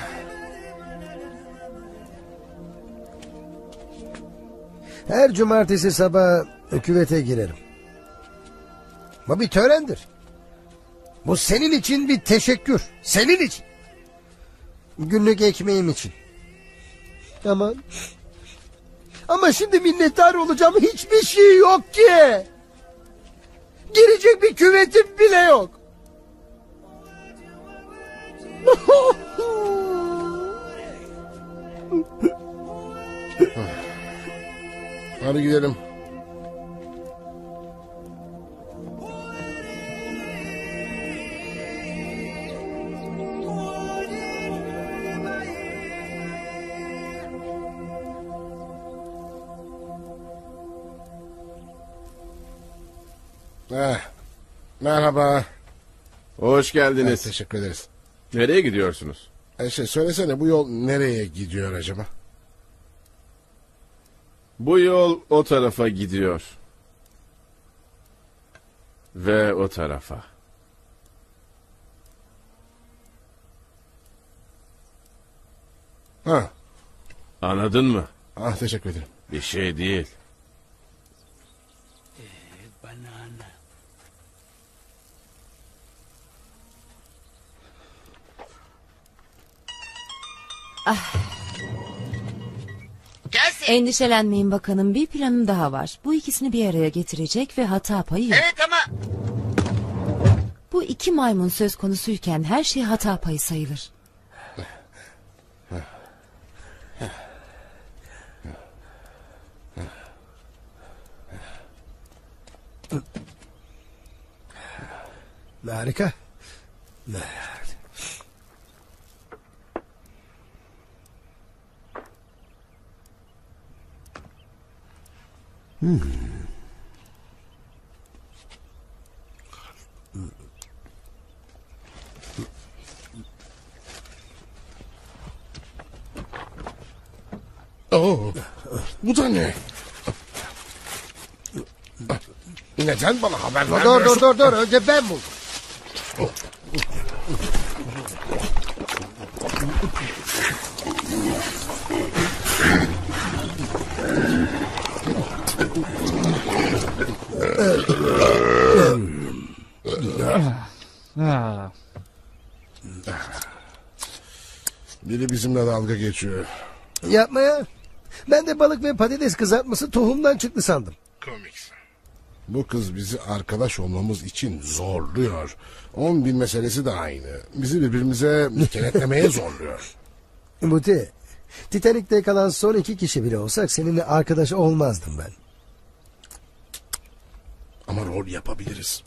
S4: Her cumartesi sabah küvete girerim. Bu bir törendir. Bu senin için bir teşekkür. Senin için. Günlük ekmeğim için. Ama... Ama şimdi minnettar olacağım hiçbir şey yok ki. Girecek bir küvetim bile yok.
S1: Hadi gidelim. Eh, merhaba.
S11: Hoş geldiniz.
S1: Evet, teşekkür ederiz.
S11: Nereye gidiyorsunuz?
S1: E şey, söylesene bu yol nereye gidiyor acaba?
S11: Bu yol o tarafa gidiyor. Ve o tarafa.
S1: Ha.
S11: Anladın mı?
S1: Ah, teşekkür ederim.
S11: Bir şey değil.
S7: Ah. Endişelenmeyin bakanım, bir planım daha var. Bu ikisini bir araya getirecek ve hata payı yok.
S8: Evet ama...
S7: Bu iki maymun söz konusuyken her şey hata payı sayılır.
S4: Harika. Hmm.
S1: Oo, bu da ne? Neden bana haber
S4: Dur
S1: vermiyorsun?
S4: dur dur dur önce ben buldum.
S19: Ah.
S1: Biri bizimle dalga geçiyor.
S4: Yapma ya. Ben de balık ve patates kızartması tohumdan çıktı sandım.
S1: Komik. Bu kız bizi arkadaş olmamız için zorluyor. On bin meselesi de aynı. Bizi birbirimize kenetlemeye zorluyor.
S4: Muti, Titanik'te kalan son iki kişi bile olsak seninle arkadaş olmazdım ben.
S1: Ama rol yapabiliriz.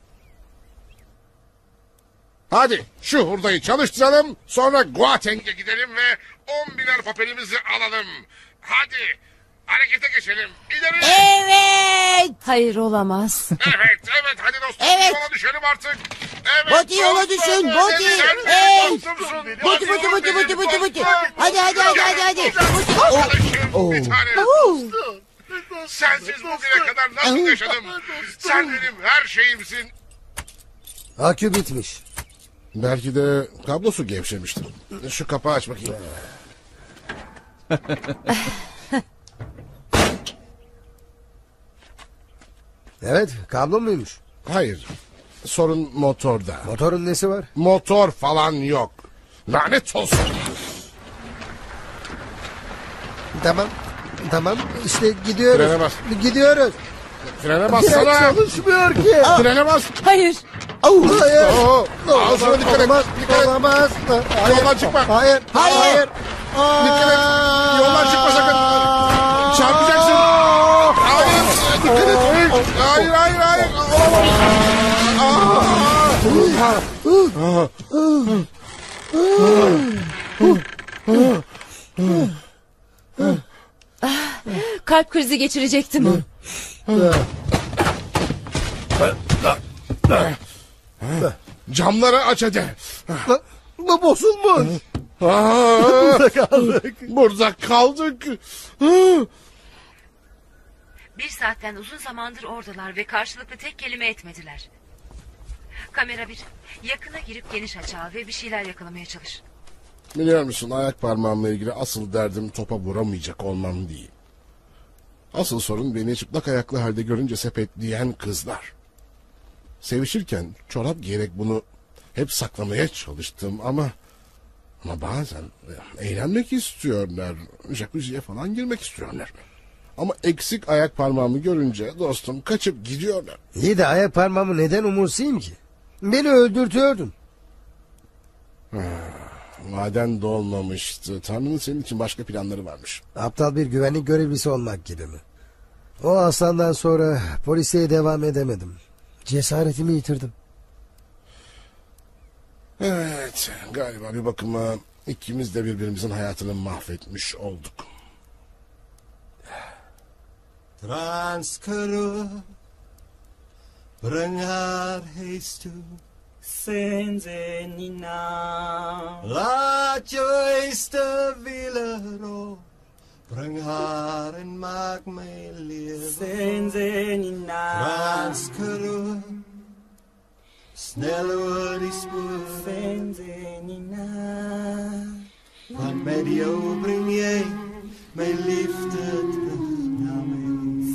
S1: Hadi şu hurdayı çalıştıralım, sonra Guateng'e gidelim ve on biner papelimizi alalım. Hadi harekete geçelim. İleri.
S7: Evet. Hayır olamaz.
S1: Evet evet hadi dostum
S8: Evet.
S1: yola düşelim artık. Evet,
S8: Boti yola
S1: dostum,
S8: düşün,
S1: evet,
S8: Boti.
S1: sen benim
S8: Hey.
S1: dostumsun.
S8: Boti, Boti, Boti, Boti, Boti, Boti. Hadi, hadi, hadi, hadi, hadi. Boti.
S1: Arkadaşım, bir tanem. Sensiz bugüne kadar nasıl yaşadım? Sen benim her şeyimsin.
S4: Akü bitmiş.
S1: Belki de kablosu gevşemiştir. Şu kapağı aç bakayım.
S4: Evet, kablo muymuş?
S1: Hayır. Sorun motorda.
S4: Motorun nesi var?
S1: Motor falan yok. Lanet olsun.
S4: Tamam. Tamam. İşte gidiyoruz.
S1: Frene bas.
S4: Gidiyoruz.
S1: Frene bassana.
S4: Fren çalışmıyor ki.
S1: Frene bas.
S7: Hayır.
S4: Oh, hayır.
S1: Oo, ağzına dikkat et.
S4: Olamaz.
S1: Dikkat et.
S4: Olamaz. Hayır.
S1: Yoldan çıkma.
S4: Hayır. Hayır. Hayır.
S1: Dikkat et. Yoldan çıkma sakın. Çarpacaksın. Hayır. Dikkat et. Hayır hayır hayır.
S7: Kalp krizi geçirecektim.
S1: Camları aç hadi.
S4: Bu bozulmuş.
S1: Burada kaldık. Burada kaldık.
S3: Bir saatten uzun zamandır oradalar ve karşılıklı tek kelime etmediler. Kamera bir, yakına girip geniş aç al ve bir şeyler yakalamaya çalış.
S1: Biliyor musun, ayak parmağımla ilgili asıl derdim topa vuramayacak olmam değil. Asıl sorun beni çıplak ayaklı halde görünce sepetleyen kızlar. Sevişirken çorap giyerek bunu hep saklamaya çalıştım ama... Ama bazen eğlenmek istiyorlar. Jacuzziye falan girmek istiyorlar. Ama eksik ayak parmağımı görünce dostum kaçıp gidiyorlar.
S4: İyi de ayak parmağımı neden umursayayım ki? Beni öldürtüyordun.
S1: Maden dolmamıştı. Tanrı'nın senin için başka planları varmış.
S4: Aptal bir güvenlik görevlisi olmak gibi mi? O aslandan sonra polisiye devam edemedim. Cesaretimi yitirdim.
S1: Evet, galiba bir bakıma ikimiz de birbirimizin hayatını mahvetmiş olduk.
S6: Transkara bring haar huis toe.
S20: Senzenina
S6: Laat je eerste wielen rol. Bring haar en maak mijn leven.
S20: Senzenina
S6: Transkara snel oor die spoor.
S20: Senzenina
S6: Want met jou bring jij mijn liefde terug naar mij.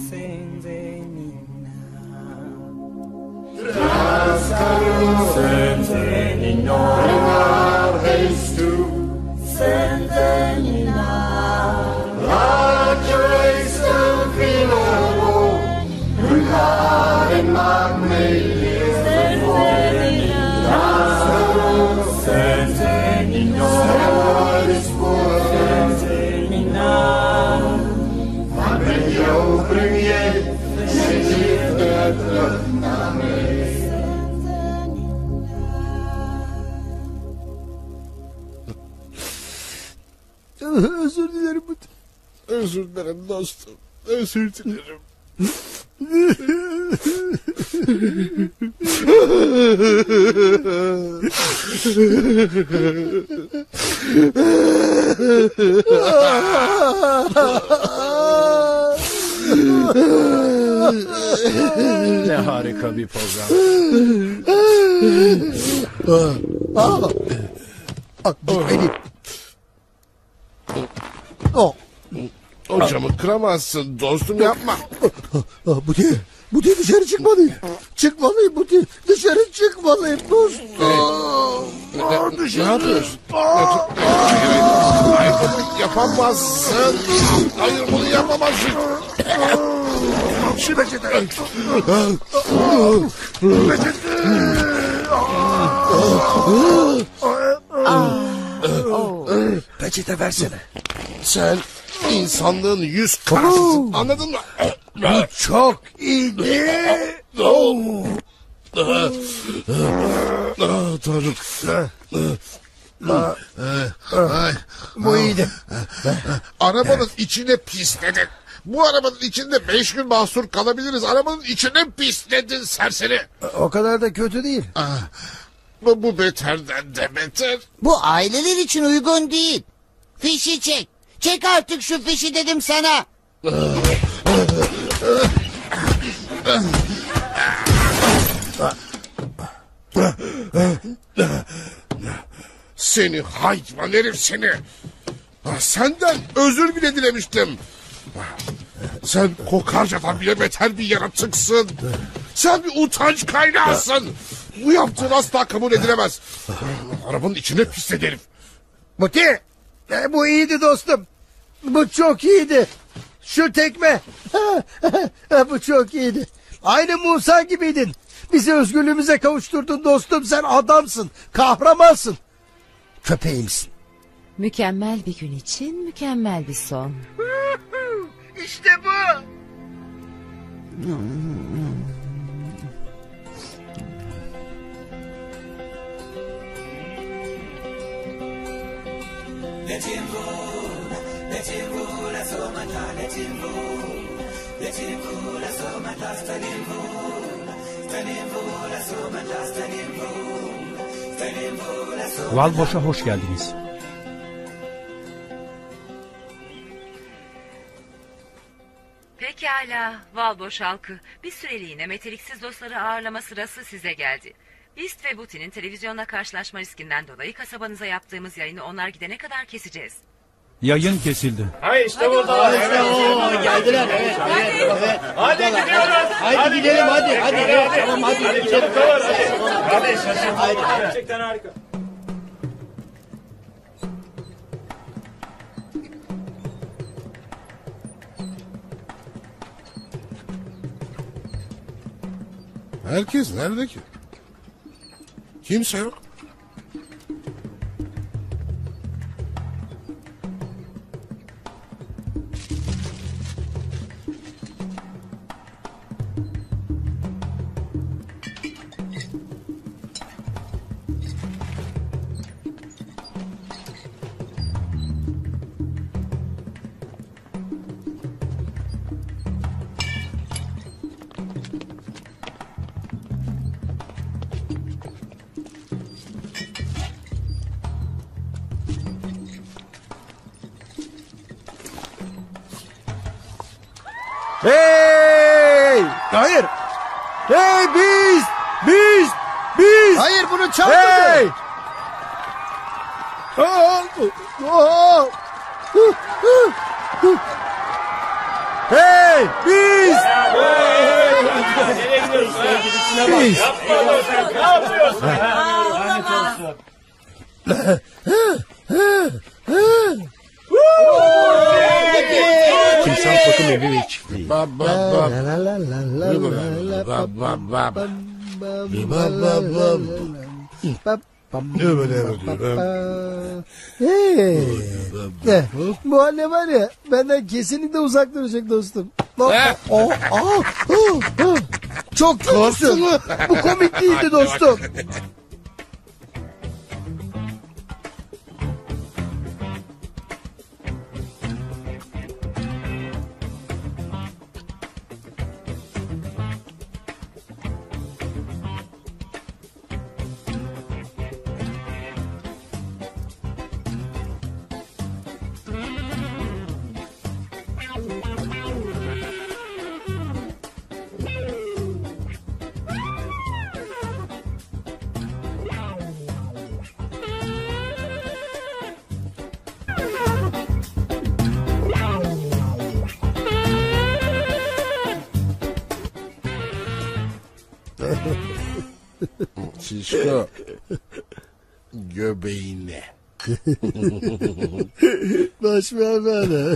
S20: Senzenina
S6: bring haar huis toe.
S20: Senzenina
S6: Laat je eerste wielen rol. Bring haar en maak mij leven voor je.
S20: Senzenina
S6: snel die spoor.
S20: Senzenina
S6: Want met jou bring jij mijn liefde terug naar mij.
S4: Özür dilerim.
S1: Özür dilerim dostum. Özür dilerim.
S5: Ne harika bir program.
S4: Aa, aa, gitmedi. Oh.
S1: O camı kıramazsın dostum, yapma.
S4: Buti, Buti dışarı çıkmalıyım. Çıkmalıyım Buti. Dışarı çıkmalıyım dostum.
S1: Ne, ne, ne yapıyorsun? Hayır, bunu yapamazsın. Hayır, bunu yapamazsın.
S12: Şu peçete.
S1: Peçete versene. Sen insanlığın yüz karasısın, anladın mı?
S4: Bu çok iyiydi.
S1: Ah, Tanrım. Ay.
S4: Bu iyiydi.
S1: Arabanın içine pisledin. Bu arabanın içinde beş gün mahsur kalabiliriz. Arabanın içine pisledin serseri.
S4: O kadar da kötü değil.
S1: Ah, bu, bu beterden de beter.
S8: Bu aileler için uygun değil. Fişi çek. Çek artık şu fişi dedim sana.
S1: Seni hayvan herif seni. Senden özür bile dilemiştim. Sen kokarcadan bile beter bir yaratıksın. Sen bir utanç kaynağısın. Bu yaptığın asla kabul edilemez. Arabanın içine pisledi herif.
S4: Buti, e, bu iyiydi dostum. Bu çok iyiydi. Şu tekme. Bu çok iyiydi. Aynı Musa gibiydin. Bizi özgürlüğümüze kavuşturdun dostum. Sen adamsın. Kahramansın. Köpeğimsin.
S7: Mükemmel bir gün için mükemmel bir son.
S12: İşte bu.
S20: Let him rule, let him rule, that's all my God, let him rule. Let him rule, that's all my God, let him rule. Let him rule, that's all my God, let him rule. Let him rule, that's all my God.
S5: Valboş'a hoş geldiniz.
S3: Pekala, Valboş halkı. Bir süreliğine meteliksiz dostları ağırlama sırası size geldi. Beast ve Buti'nin televizyonla karşılaşma riskinden dolayı kasabanıza yaptığımız yayını onlar gidene kadar keseceğiz.
S5: Yayın kesildi.
S17: Hayır işte burada.
S18: İşte o geldiler. Evet, evet, evet.
S17: Hadi gidiyoruz.
S18: Hadi gidelim hadi. Hadi evet, tamam hadi.
S17: Hadi
S18: gidelim.
S17: çabuk ol. Hadi şaşırtın.
S18: Hadi.
S17: Gerçekten harika.
S1: Herkes nerede ki? Kimse yok.
S4: Hey! Hayır! Hey Beast! Beast! Beast! Hayır bunu çalmadı! Hey! Aa! Aa! Hey! Beast!
S17: Nereye gidiyorsun?
S4: Beast!
S17: Yapma sen. Ne yapıyorsun? Lanet olsun.
S18: Timsah bakım evi ve çiftliği.
S1: Ba ba ba. Ba ba ba.
S4: Hey! Eh, Bu anne var ya benden kesinlikle uzak duracak dostum. Oh, oh, oh, oh, oh. Çok kötüsün. Bu komik değildi dostum.
S1: Şişko. Göbeğine.
S4: Baş ver bana.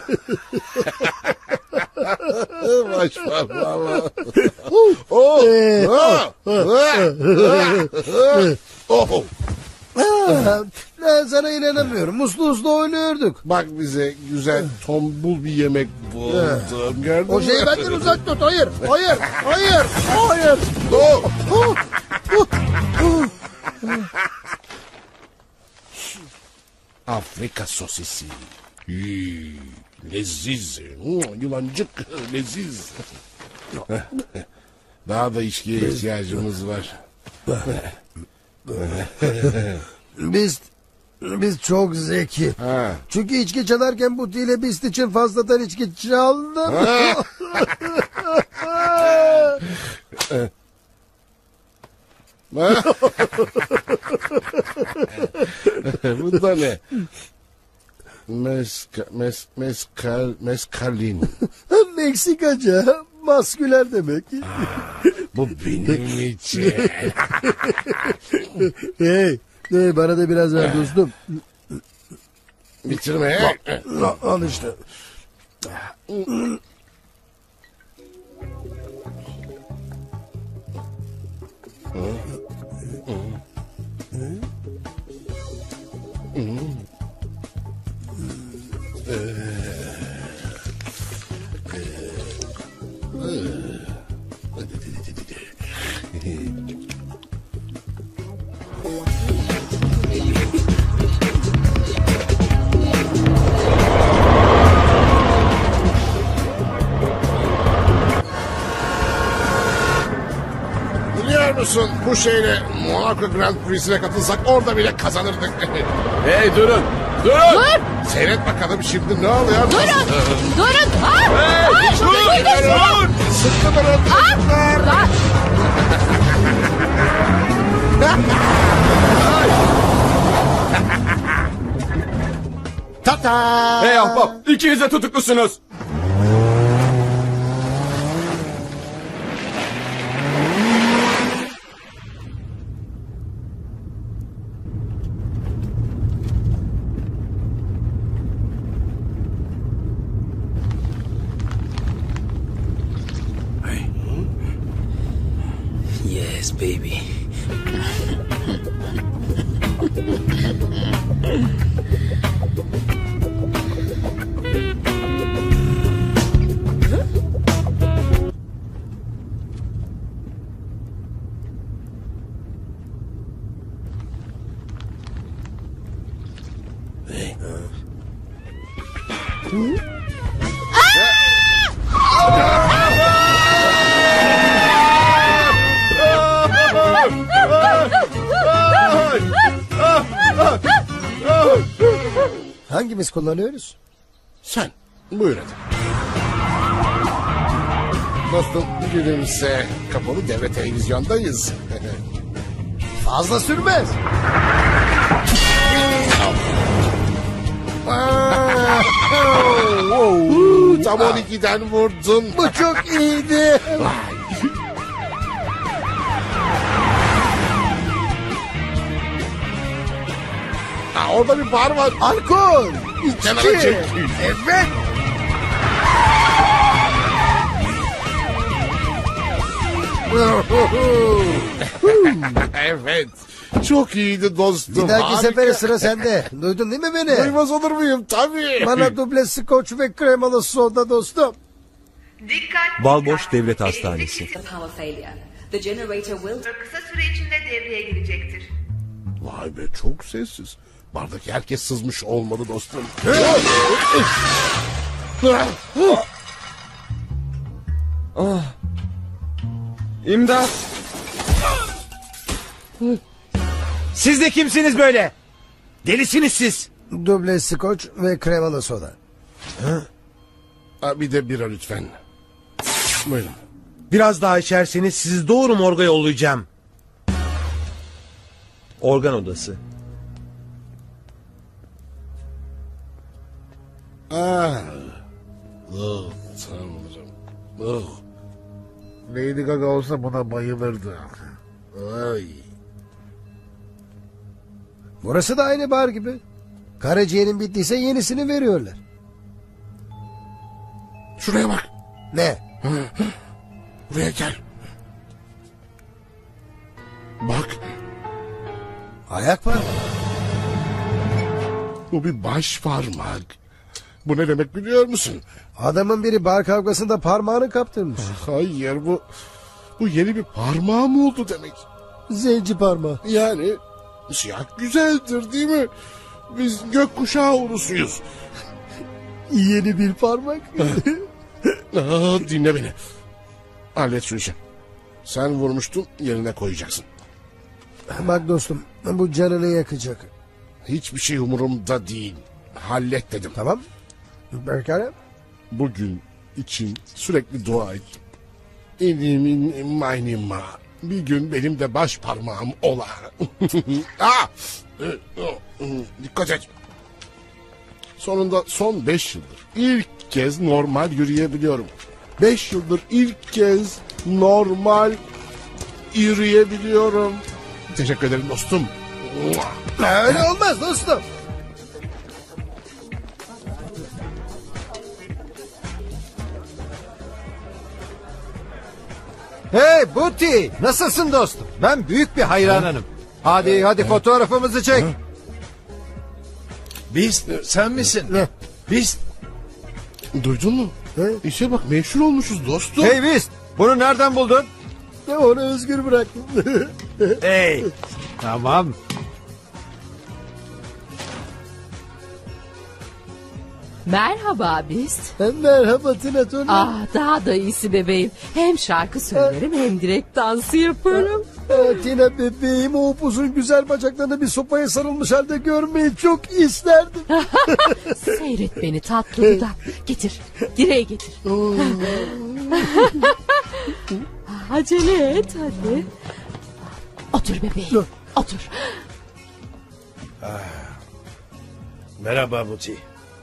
S1: Baş ver bana. Oh. Oh.
S4: Aa, ben sana inanamıyorum. Muslu uslu oynuyorduk.
S1: Bak bize güzel tombul bir yemek buldum. Gördün mü?
S4: O şeyi benden uzak tut. Hayır. Hayır. Hayır. Hayır.
S1: Oh.
S4: Oh. Oh. Oh.
S1: Afrika sosisi. Yii, leziz. Hmm, yılancık leziz. Daha da içkiye ihtiyacımız var.
S4: Biz biz çok zeki.
S1: Ha.
S4: Çünkü içki çalarken bu ile Bist için fazladan içki çaldım.
S1: Bu da ne? Meska, mes, meskal, meskalin.
S4: Meksikaca masküler demek.
S1: Bu benim için.
S4: Hey, hey, bana da biraz ver dostum.
S1: Bitirme.
S4: Al, al işte.
S1: Biliyor musun bu şeyle Monaco Grand Prix'sine katılsak orada bile kazanırdık.
S11: Hey durun. Durun.
S9: Dur.
S1: Seyret bakalım şimdi ne oluyor?
S9: Durun. Durun. Aa,
S1: Hey,
S9: aa,
S1: dur,
S9: dur.
S1: dur. Sıkı durun.
S9: Aa,
S18: Tata.
S11: Hey ahbap, ikiniz de tutuklusunuz.
S20: Yes, baby.
S4: Hangimiz kullanıyoruz?
S1: Sen. Buyur hadi. Dostum gülümse. Kapalı devre televizyondayız.
S4: Fazla sürmez.
S1: Tam on ikiden vurdun.
S4: Bu çok iyiydi.
S1: Ha, orada bir bar var.
S4: Alkol.
S1: Kenara
S4: İçki.
S1: çek.
S4: Evet.
S1: Evet. Çok iyiydi dostum.
S4: Bir dahaki
S1: Harika.
S4: sefere sıra sende. Duydun değil mi beni?
S1: Duymaz olur muyum? Tabii.
S4: Bana duble skoç ve kremalı soda dostum.
S3: Dikkat!
S21: Balboş Devlet Hastanesi.
S3: Power failure. The generator will... Kısa süre içinde devreye girecektir.
S1: Vay be çok sessiz. Bardaki herkes sızmış olmalı dostum.
S16: Ah. İmdat.
S18: Siz de kimsiniz böyle? Delisiniz siz.
S4: Duble skoç ve kremalı soda.
S1: Ha, bir de bira lütfen. Buyurun.
S18: Biraz daha içerseniz sizi doğru morga yollayacağım.
S21: Organ odası.
S1: Ah. Oh, tanrım. Oh. Lady Gaga olsa buna bayılırdı. Ay.
S4: Burası da aynı bar gibi. Karaciğerin bittiyse yenisini veriyorlar.
S1: Şuraya bak.
S4: Ne?
S1: Buraya gel. Bak.
S4: Ayak var.
S1: Bu bir baş parmak. Bu ne demek biliyor musun?
S4: Adamın biri bar kavgasında parmağını kaptırmış.
S1: Hayır, bu bu yeni bir parmağı mı oldu demek?
S4: Zenci parmağı.
S1: Yani siyah güzeldir değil mi? Biz gökkuşağı ulusuyuz.
S4: Yeni bir parmak.
S1: Aa, dinle beni. Hallet şu işi. Sen vurmuştun, yerine koyacaksın.
S4: Bak dostum, bu canını yakacak.
S1: Hiçbir şey umurumda değil. Hallet dedim.
S4: Tamam. Pekala.
S1: Bugün için sürekli dua et. İnimin maynima. Bir gün benim de baş parmağım ola. Aa! Dikkat et. Sonunda son beş yıldır ilk kez normal yürüyebiliyorum. Beş yıldır ilk kez normal yürüyebiliyorum. Teşekkür ederim dostum.
S4: Öyle olmaz dostum.
S14: Hey Buti, nasılsın dostum? Ben büyük bir hayranınım. Hadi hadi fotoğrafımızı çek.
S5: Biz sen misin?
S4: Ne?
S5: Biz.
S1: Duydun mu?
S4: He?
S1: İşe bak, meşhur olmuşuz dostum.
S14: Hey biz, bunu nereden buldun?
S4: Onu özgür bıraktım.
S14: Hey. Tamam.
S9: Merhaba Beast.
S4: Merhaba Tina Turner.
S9: Ah, daha da iyisi bebeğim. Hem şarkı söylerim hem direkt dansı yaparım.
S4: Aa, Tina bebeğim, o upuzun güzel bacaklarını bir sopaya sarılmış halde görmeyi çok isterdim.
S9: Seyret beni tatlı dudak. Getir, direğe getir. Acele et hadi. Otur bebeğim, otur.
S5: Merhaba Buti.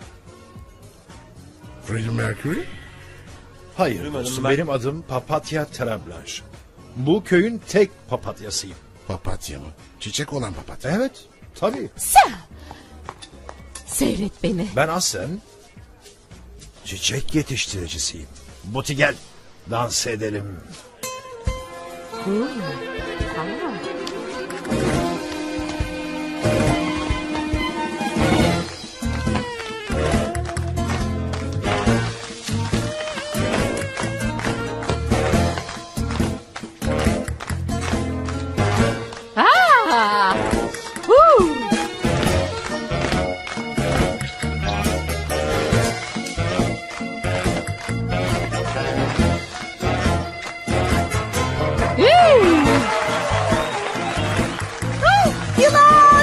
S1: Freddie Mercury?
S5: Hayır dostum, benim adım Papatya Terablanche. Bu köyün tek papatyasıyım.
S1: Papatya mı? Çiçek olan papatya.
S5: Evet, tabii.
S9: Sen. Seyret beni.
S5: Ben aslen çiçek yetiştiricisiyim. Buti gel, dans edelim.
S9: Hmm. Tamam. Ah! Woo!
S12: Yılan!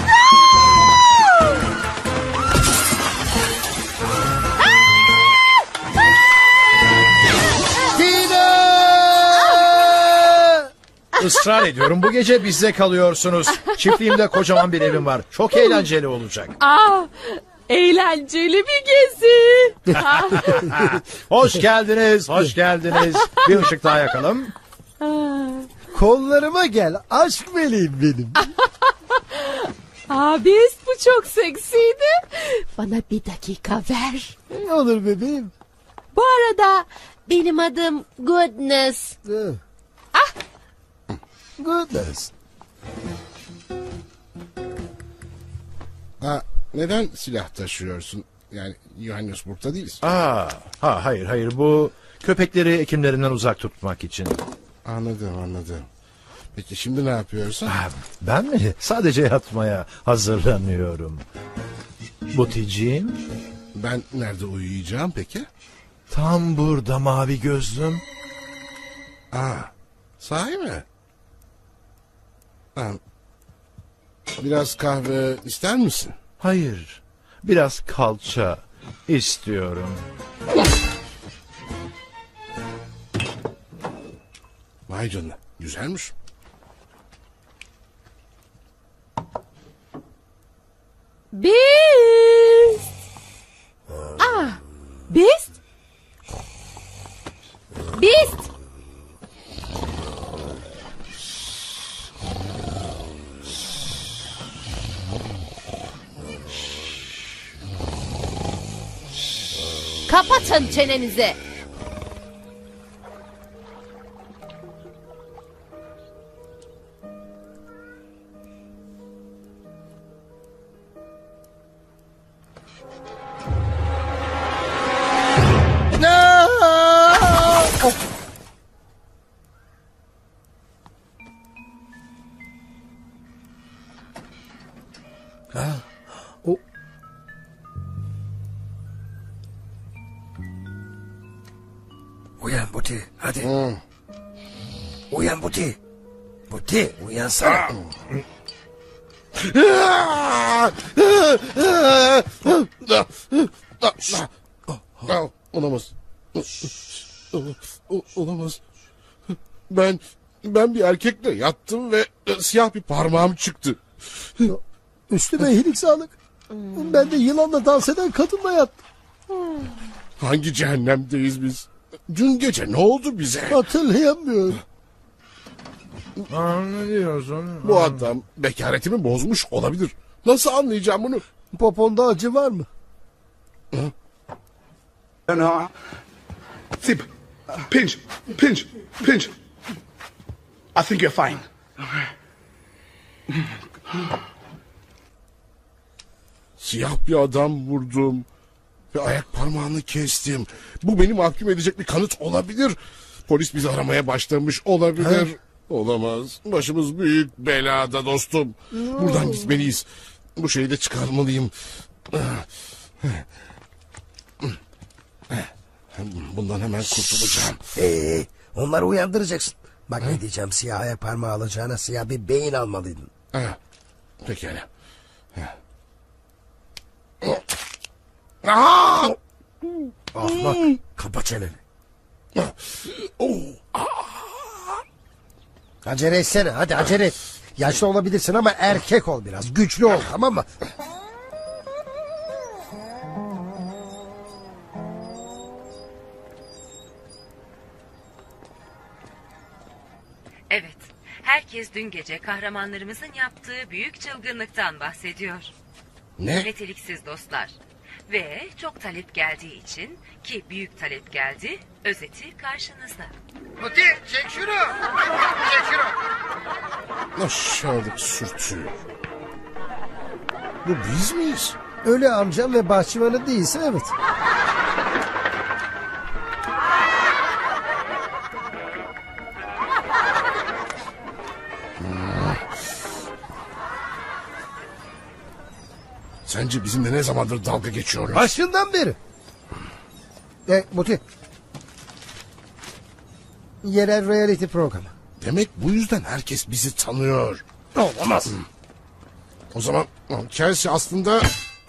S5: Israr ediyorum, bu gece bizde kalıyorsunuz. Çiftliğimde kocaman bir evim var. Çok eğlenceli olacak.
S9: Ah, eğlenceli bir gezi.
S5: Hoş geldiniz, hoş geldiniz. Bir ışık daha yakalım.
S4: Kollarıma gel, aşk meleğim benim.
S9: Abi bu çok seksiydi. Bana bir dakika ver.
S4: Olur bebeğim.
S9: Bu arada benim adım Goodness.
S4: Ah. Goodness.
S1: Ha, neden silah taşıyorsun? Yani Johannesburg'da değiliz.
S5: Aa, ha, hayır hayır, bu köpekleri ekimlerinden uzak tutmak için.
S1: Anladım anladım. Peki şimdi ne yapıyorsun?
S5: Ah, ben mi? Sadece yatmaya hazırlanıyorum. Buticiğim.
S1: Ben nerede uyuyacağım peki?
S5: Tam burada mavi gözlüm.
S1: Aa, sahi mi? Ha, biraz kahve ister misin?
S5: Hayır, biraz kalça istiyorum.
S1: Vay canına, güzelmiş.
S9: Beast. Ah, Beast. Beast. Kapatın çenenizi.
S4: Ha? O... Uyan Buti, hadi. Hmm. Uyan Buti. Buti, uyansana.
S1: Olamaz. Olamaz. Ben ben bir erkekle yattım ve siyah bir parmağım çıktı.
S4: Üstüme iyilik sağlık. Ben de yılanla dans eden kadınla yattım.
S1: Hangi cehennemdeyiz biz? Dün gece ne oldu bize?
S4: Hatırlayamıyorum.
S5: Ne diyorsun?
S1: Bu adam bekaretimi bozmuş olabilir. Nasıl anlayacağım bunu?
S4: Poponda acı var mı?
S13: No. Sip. Pinch. Pinch. Pinch. I think you're fine.
S1: Siyah bir adam vurdum ve ayak parmağını kestim. Bu beni mahkum edecek bir kanıt olabilir. Polis bizi aramaya başlamış olabilir. He? Olamaz. Başımız büyük belada dostum. Buradan gitmeliyiz. Bu şeyi de çıkarmalıyım. Bundan hemen kurtulacağım.
S4: Ee, onları uyandıracaksın. Bak He? ne diyeceğim, siyah ayak parmağı alacağına siyah bir beyin almalıydın.
S1: Ha, pekala. Ah!
S4: Ahmak, kapa çeneni. Acele etsene, hadi acele et. Yaşlı olabilirsin ama erkek ol biraz. Güçlü ol, tamam mı?
S3: Evet, herkes dün gece kahramanlarımızın yaptığı büyük çılgınlıktan bahsediyor.
S1: Ne?
S3: Meteliksiz dostlar. Ve çok talep geldiği için, ki büyük talep geldi, özeti karşınızda.
S10: Muti, çek şunu. Çek şunu.
S1: Aşağılık sürtü. Bu biz miyiz?
S4: Öyle amcam ve bahçıvanı değilse evet.
S1: Sence bizimle ne zamandır dalga geçiyorlar?
S4: Başından beri. E, Muti. Yerel reality programı.
S1: Demek bu yüzden herkes bizi tanıyor. Olamaz. O zaman Chelsea aslında...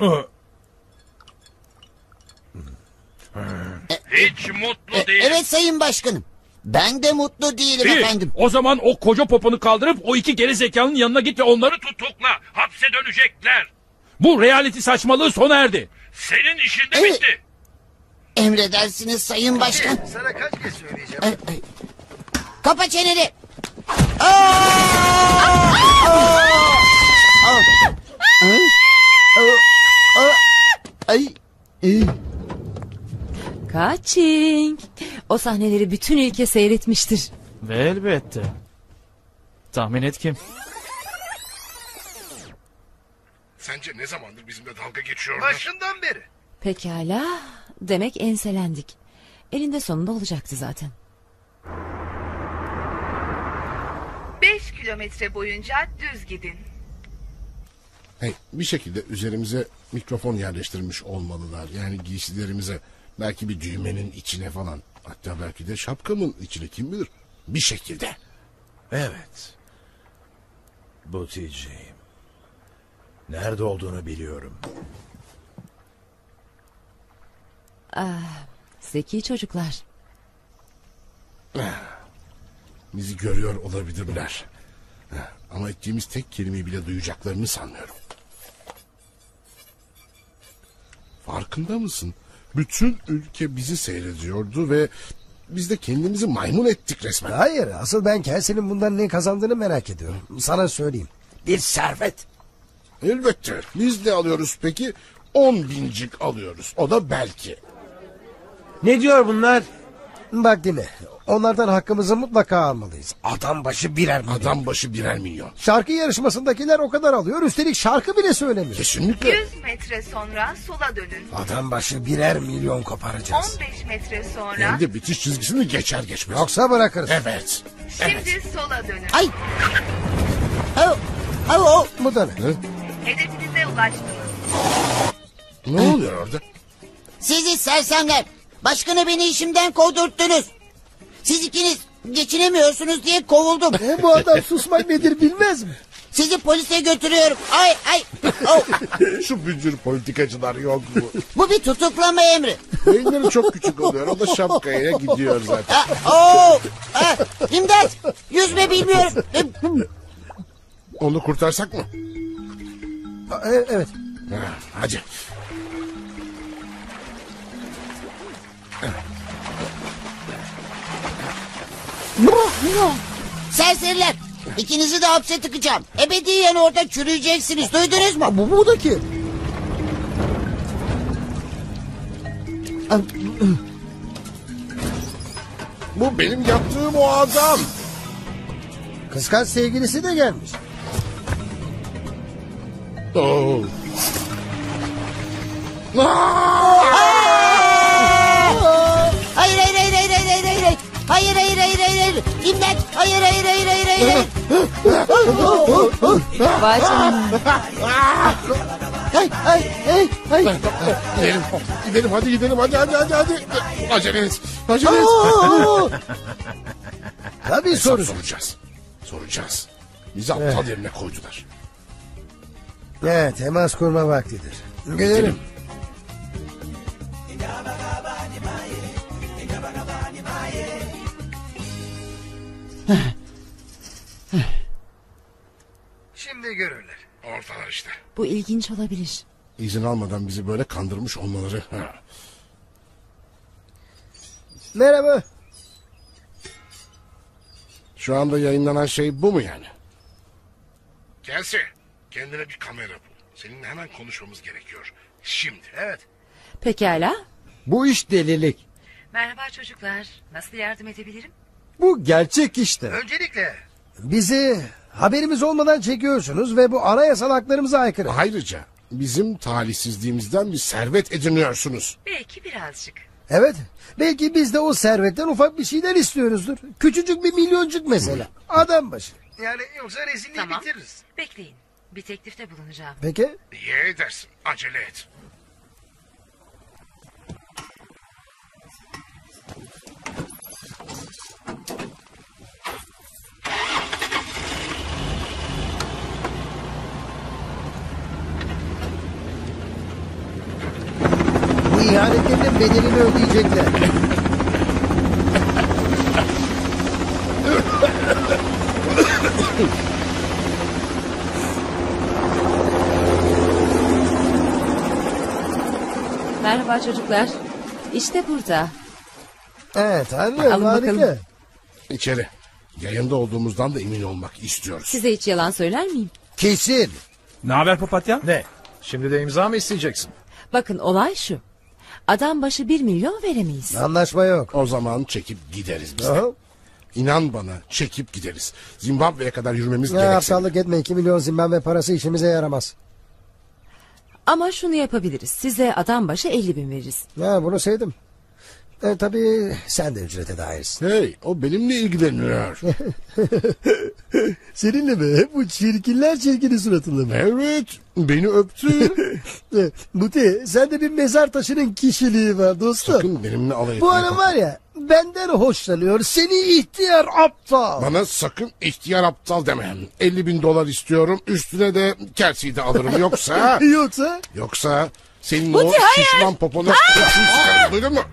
S22: Hiç mutlu değil.
S8: Evet sayın başkanım. Ben de mutlu değilim
S22: İyi,
S8: efendim.
S22: o zaman o koca poponu kaldırıp o iki geri zekalının yanına git ve onları tutukla. Hapse dönecekler. Bu reality saçmalığı sona erdi. Senin işin de
S8: Evet.
S22: bitti.
S8: Emredersiniz sayın başkan.
S10: Sana kaç kez söyleyeceğim.
S8: Ay, ay. Kapa çeneni.
S7: Ay. Kaçing. O sahneleri bütün ülke seyretmiştir.
S19: Ve elbette. Tahmin et kim?
S1: Sence ne zamandır bizimle dalga geçiyorlar?
S10: Başından beri.
S7: Pekala. Demek enselendik. Elinde sonunda olacaktı zaten.
S15: Beş kilometre boyunca düz gidin.
S1: Hey, bir şekilde üzerimize mikrofon yerleştirmiş olmalılar. Yani giysilerimize, belki bir düğmenin içine falan. Hatta belki de şapkamın içine, kim bilir. Bir şekilde.
S5: Evet. Buticiğim. Nerede olduğunu biliyorum.
S7: Ah, zeki çocuklar.
S1: Bizi görüyor olabilirler. Ama ettiğimiz tek kelimeyi bile duyacaklarını sanmıyorum. Farkında mısın? Bütün ülke bizi seyrediyordu ve biz de kendimizi maymun ettik resmen.
S4: Hayır, asıl ben Kelsey'nin bundan ne kazandığını merak ediyorum. Sana söyleyeyim. Bir servet.
S1: Elbette. Biz ne alıyoruz peki? On bincik alıyoruz. O da belki.
S18: Ne diyor bunlar?
S4: Bak dinle. Onlardan hakkımızı mutlaka almalıyız. Adam başı birer milyon.
S1: Adam başı birer milyon.
S4: Şarkı yarışmasındakiler o kadar alıyor. Üstelik şarkı bile söylemiyor.
S1: Kesinlikle.
S15: yüz metre sonra sola dönün.
S4: Adam başı birer milyon koparacağız.
S15: on beş metre sonra.
S1: Hem de bitiş çizgisini geçer geçmez.
S4: Yoksa bırakırız.
S1: Evet.
S15: Şimdi
S1: Evet.
S15: sola dönün.
S8: Ay. Au. Au.
S4: Bu da ne?
S15: Hedefinize ulaştınız.
S1: Ne oluyor orada?
S8: Sizi sersemler. Başkanı beni işimden kovdurttunuz. Siz ikiniz geçinemiyorsunuz diye kovuldum.
S4: E, bu adam susmak nedir bilmez mi?
S8: Sizi polise götürüyorum. Ay ay. Oh.
S1: Şu bücür politikacılar yok mu?
S8: Bu bir tutuklama emri.
S1: Beyinleri çok küçük oluyor. O da şapkaya gidiyor zaten.
S8: Ah, oh. Ah, İmdat. Yüzme bilmiyorum.
S1: Onu kurtarsak mı?
S4: E, evet.
S1: Ha, hadi.
S8: Serseriler. İkinizi de hapse tıkacağım. Ebediyen orada çürüyeceksiniz. Duydunuz mu?
S4: Bu bu da ki.
S1: Bu benim yaptığım o adam.
S4: Kıskanç sevgilisi de gelmiş.
S1: Oh.
S8: Hayır hayır hayır hayır hayır hayır hayır. Hayır hayır hayır hayır hayır. İmdat. Hayır hayır hayır hayır hayır. hayır.
S7: Vay canına.
S8: Hay hay hay hay.
S1: Gidelim. Gidelim hadi gidelim hadi hadi hadi hadi. Acele et. Acele et.
S4: Tabii
S1: Hesap
S4: soru.
S1: soracağız. Soracağız. Bizi aptal yerine koydular.
S4: Evet, temas kurma vaktidir. Gidelim.
S10: Şimdi görürler.
S1: Ortalar işte.
S7: Bu ilginç olabilir.
S1: İzin almadan bizi böyle kandırmış olmaları. Ha.
S4: Merhaba.
S1: Şu anda yayınlanan şey bu mu yani? Kelsey, kendine bir kamera bul. Seninle hemen konuşmamız gerekiyor. Şimdi.
S10: Evet.
S7: Pekala.
S14: Bu iş delilik.
S3: Merhaba çocuklar. Nasıl yardım edebilirim?
S14: Bu gerçek işte.
S10: Öncelikle
S4: Bizi haberimiz olmadan çekiyorsunuz ve bu anayasal haklarımıza aykırı.
S1: Ayrıca bizim talihsizliğimizden bir servet ediniyorsunuz.
S3: Belki birazcık.
S4: Evet. Belki biz de o servetten ufak bir şeyler istiyoruzdur. Küçücük bir milyoncuk mesela. Adam başı.
S10: yani yoksa rezilliği
S3: Tamam.
S10: bitiririz.
S3: Bekleyin. Bir teklifte bulunacağım.
S4: Peki.
S1: İyi edersin. Acele et.
S4: Bu ihanetlerin bedelini ödeyecekler.
S7: Merhaba çocuklar. İşte burada.
S4: Evet anlıyorum,
S7: Alın
S4: harika.
S7: bakalım.
S1: İçeri. Yayında olduğumuzdan da emin olmak istiyoruz.
S7: Size hiç yalan söyler miyim?
S4: Kesin.
S22: Ne haber papatya?
S5: Ne? Şimdi de imza mı isteyeceksin?
S7: Bakın olay şu. Adam başı bir milyon veremeyiz.
S4: Anlaşma yok.
S1: O zaman çekip gideriz biz de.
S4: Aha.
S1: İnan bana çekip gideriz. Zimbabwe'ye kadar yürümemiz
S4: Ne
S1: gerekse.
S4: aptallık etme. iki milyon Zimbabwe parası işimize yaramaz.
S7: Ama şunu yapabiliriz. Size adam başı elli bin veririz.
S4: Ha, bunu sevdim. E, tabii sen de ücrete dahilsin.
S1: Hey, o benimle ilgileniyor.
S4: Seninle mi? Bu çirkinler çirkini suratınla mı?
S1: Evet, beni öptü.
S4: Muti, sende bir mezar taşının kişiliği var dostum.
S1: Sakın benimle alay etme.
S4: Bu adam var ya, benden hoşlanıyor. Seni ihtiyar aptal.
S1: Bana sakın ihtiyar aptal deme. elli bin dolar istiyorum. Üstüne de Kelsey'i de alırım. Yoksa...
S4: Yoksa?
S1: Yoksa senin
S7: Muti,
S1: o
S7: hayır.
S1: şişman poponu hepsini sıkarım. Duydun mu?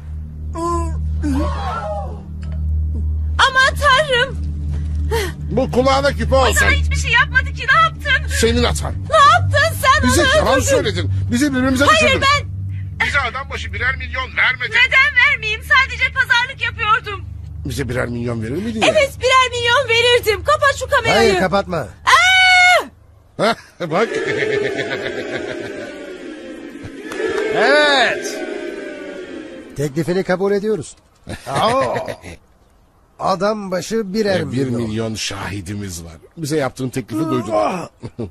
S7: Aman tanrım.
S1: Bu kulağına küpe
S3: O
S1: olsun.
S3: sana hiçbir şey yapmadı ki, ne yaptın?
S1: Senin atan.
S7: Ne yaptın sen?
S1: Bize
S7: onu
S1: yalan
S7: öldürdün.
S1: söyledin. Bizi birbirimize
S3: Hayır
S1: düşürdün.
S3: ben...
S1: Bize adam başı birer milyon vermedin.
S3: Neden vermeyeyim? Sadece pazarlık yapıyordum.
S1: Bize birer milyon verir miydin? ya?
S7: Evet birer milyon verirdim. Kapat şu kamerayı.
S4: Hayır, kapatma.
S1: Hah, bak.
S5: Evet.
S4: Teklifini kabul ediyoruz. Aa, adam başı birer
S1: E, bir
S4: milyon.
S1: milyon şahidimiz var. Bize yaptığın teklifi duydum.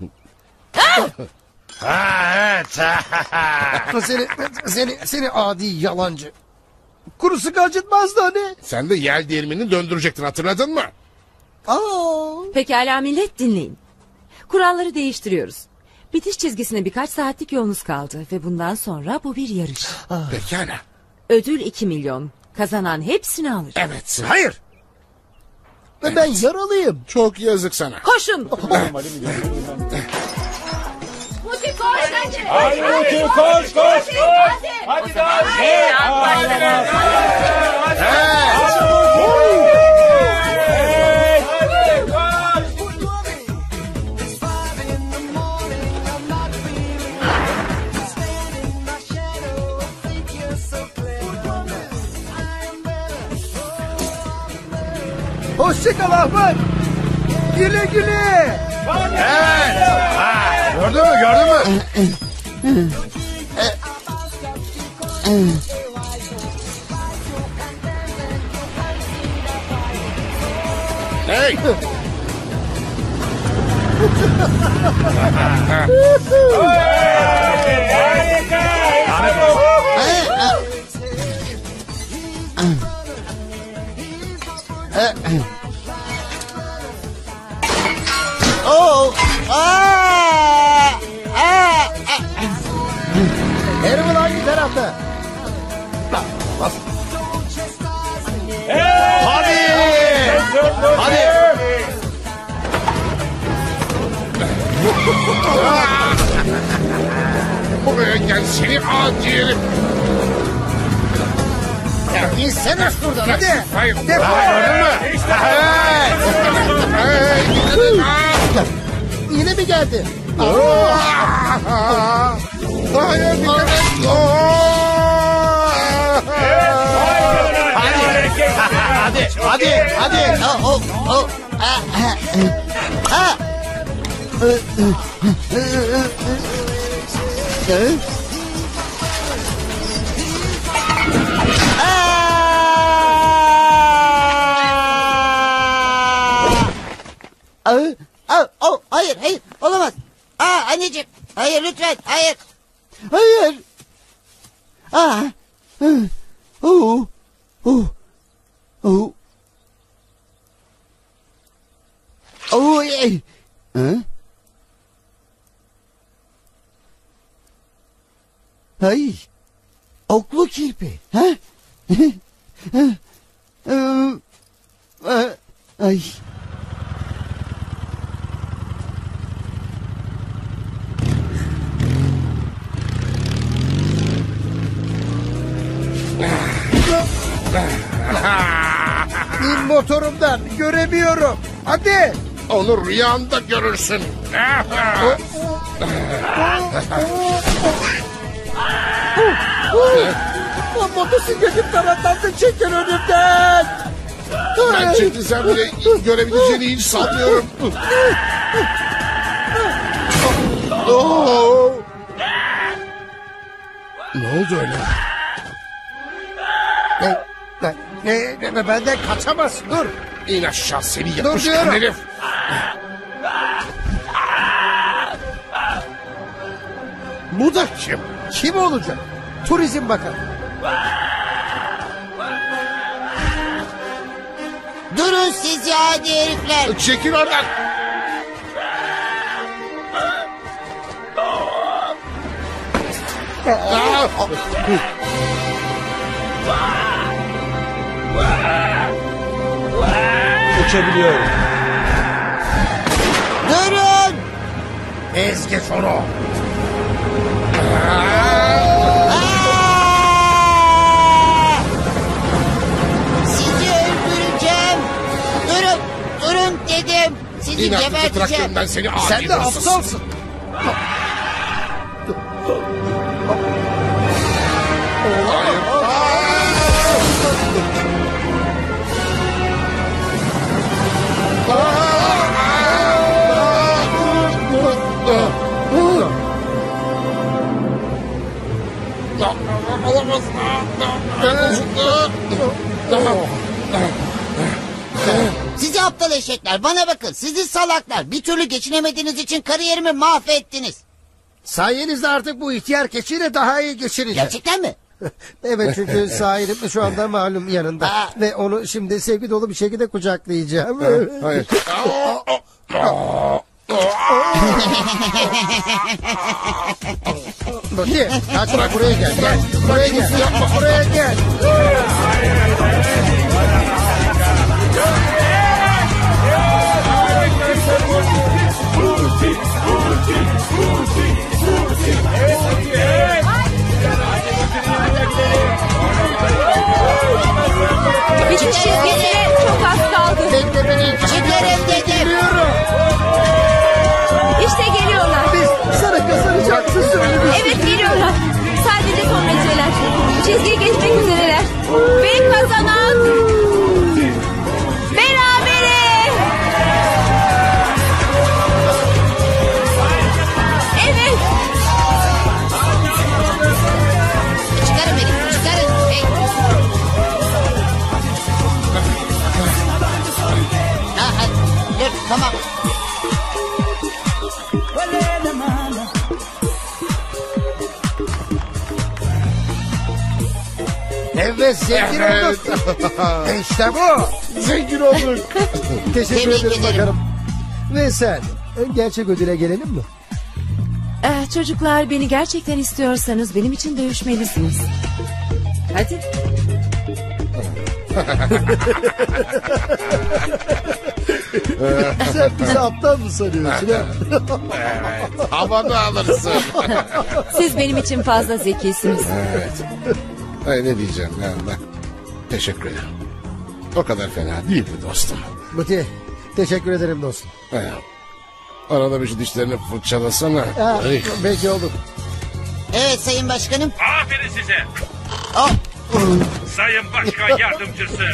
S4: seni, seni, seni adi yalancı. Kurusu acıtmazdı hani.
S1: Sen de yel değirmenini döndürecektin, hatırladın mı?
S4: Aa.
S7: Pekala millet, dinleyin. Kuralları değiştiriyoruz. Bitiş çizgisine birkaç saatlik yolunuz kaldı ve bundan sonra bu bir yarış.
S1: Pekala.
S7: Ödül iki milyon. Kazanan hepsini alır.
S1: Evet.
S4: Hayır. Ve ben yaralıyım.
S1: Çok yazık sana.
S7: Koşun.
S9: Muti koş.
S17: Hadi Muti koş koş. Hadi daha.
S4: Hoşçakal Ahmet. Güle güle.
S5: Evet. Ha, gördün mü gördün mü?
S1: Hey.
S8: Oh! Aa! Aa!
S4: Erman hangi tarafta?
S5: Hadi. Hadi.
S1: Buraya gel seni adi herif.
S4: İnsene şuradan hadi.
S1: Hayır.
S4: Defol.
S1: Gördün mü?
S4: Yine mi geldi?
S1: Hayır, dikkat et.
S5: Hadi. Hadi. Hadi.
S8: Oh, oh, oh. Ah, ah, ah. Ah, ah, oh, hayır, hayır, olamaz. Aa, anneciğim, hayır lütfen, hayır. Hayır. Ah, oh, oh, oh. Oh, ey. Hı? Ay. Oklu kirpi. Ha? Ay.
S4: İn motorumdan, göremiyorum. Hadi.
S1: Onu rüyanda görürsün.
S4: Motosikletim taraftan çekin önümden.
S1: Ben çekilsem bile görebileceğini hiç sanmıyorum. Oh. Ne oldu öyle?
S4: Ne, ne, ne, benden kaçamaz. Dur.
S1: İn aşağı seni
S4: Dur
S1: yapışkan
S4: diyorum.
S1: herif. Bu da kim?
S4: Kim olacak? Turizm Bakanı.
S8: Durun siz ya hadi herifler.
S1: Çekil oradan.
S21: Uçabiliyorum.
S8: Durun.
S1: Ez geç onu.
S8: Sizi öldüreceğim. Durun, durun dedim. Sizi
S1: İn artık
S8: geberteceğim.
S1: traktöründen seni adi
S4: Sen de
S1: hırsız.
S4: aptalsın.
S1: Olamaz.
S8: Sizi aptal eşekler, bana bakın, sizi salaklar. Bir türlü geçinemediğiniz için kariyerimi mahvettiniz.
S4: Sayenizde artık bu ihtiyar keçiyle daha iyi geçireceğim.
S8: Gerçekten mi?
S4: Evet, çünkü sahibim şu anda malum yanında.
S8: Aa.
S4: Ve onu şimdi sevgi dolu bir şekilde kucaklayacağım.
S1: Hayır.
S4: Buti, kaçma, buraya gel. Gel. Buraya gel. Yapma, buraya gel.
S7: Bitiş çizgisine çok az kaldı.
S4: Bekle beni.
S8: Çekerim dedim.
S7: İşte geliyorlar.
S4: Biz sana kazanacaksın söylemiştim.
S7: Evet, geliyorlar. Sadece son metreler. Çizgiyi geçmek üzereler. Ve kazanan berabere. Evet.
S8: Çıkarın beni, çıkarın. Hey. Ha, ha, dur, tamam.
S4: Evet, zengin olduk. İşte bu.
S1: Zengin olduk.
S4: Teşekkür
S8: Tebrik
S4: ederim
S8: ederim.
S4: bakalım. Ve sen, gerçek ödüle gelelim mi?
S7: Eh, çocuklar, beni gerçekten istiyorsanız benim için dövüşmelisiniz. Hadi.
S4: Sen bizi aptal mı sanıyorsun? ha?
S1: Evet. Havada alırsın.
S7: Siz benim için fazla zekisiniz.
S1: Evet. Ay, ne diyeceğim yani ben. Teşekkür ederim. O kadar fena değildi dostum.
S4: Buti, teşekkür ederim dostum.
S1: Ee, arada bir şu dişlerini fırçalasana.
S4: Ha,
S1: Ay.
S4: belki olur.
S8: Evet Sayın Başkanım.
S22: Aferin size.
S8: Oh.
S22: Sayın Başkan Yardımcısı.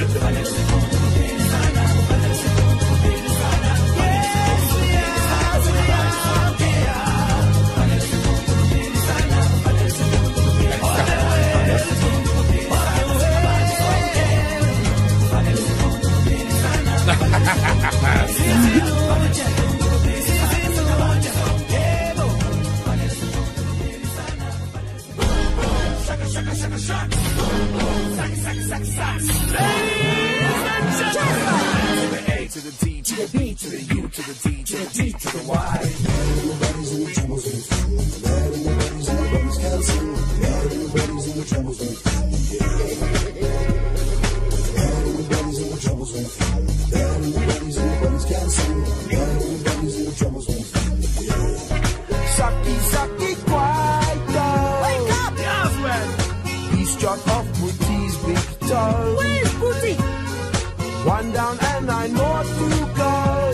S20: Sucky, sucky, quiet dog. Wake up! Yes, man. He's shot off Booty's big toe. Where's Booty? One down and nine more to go.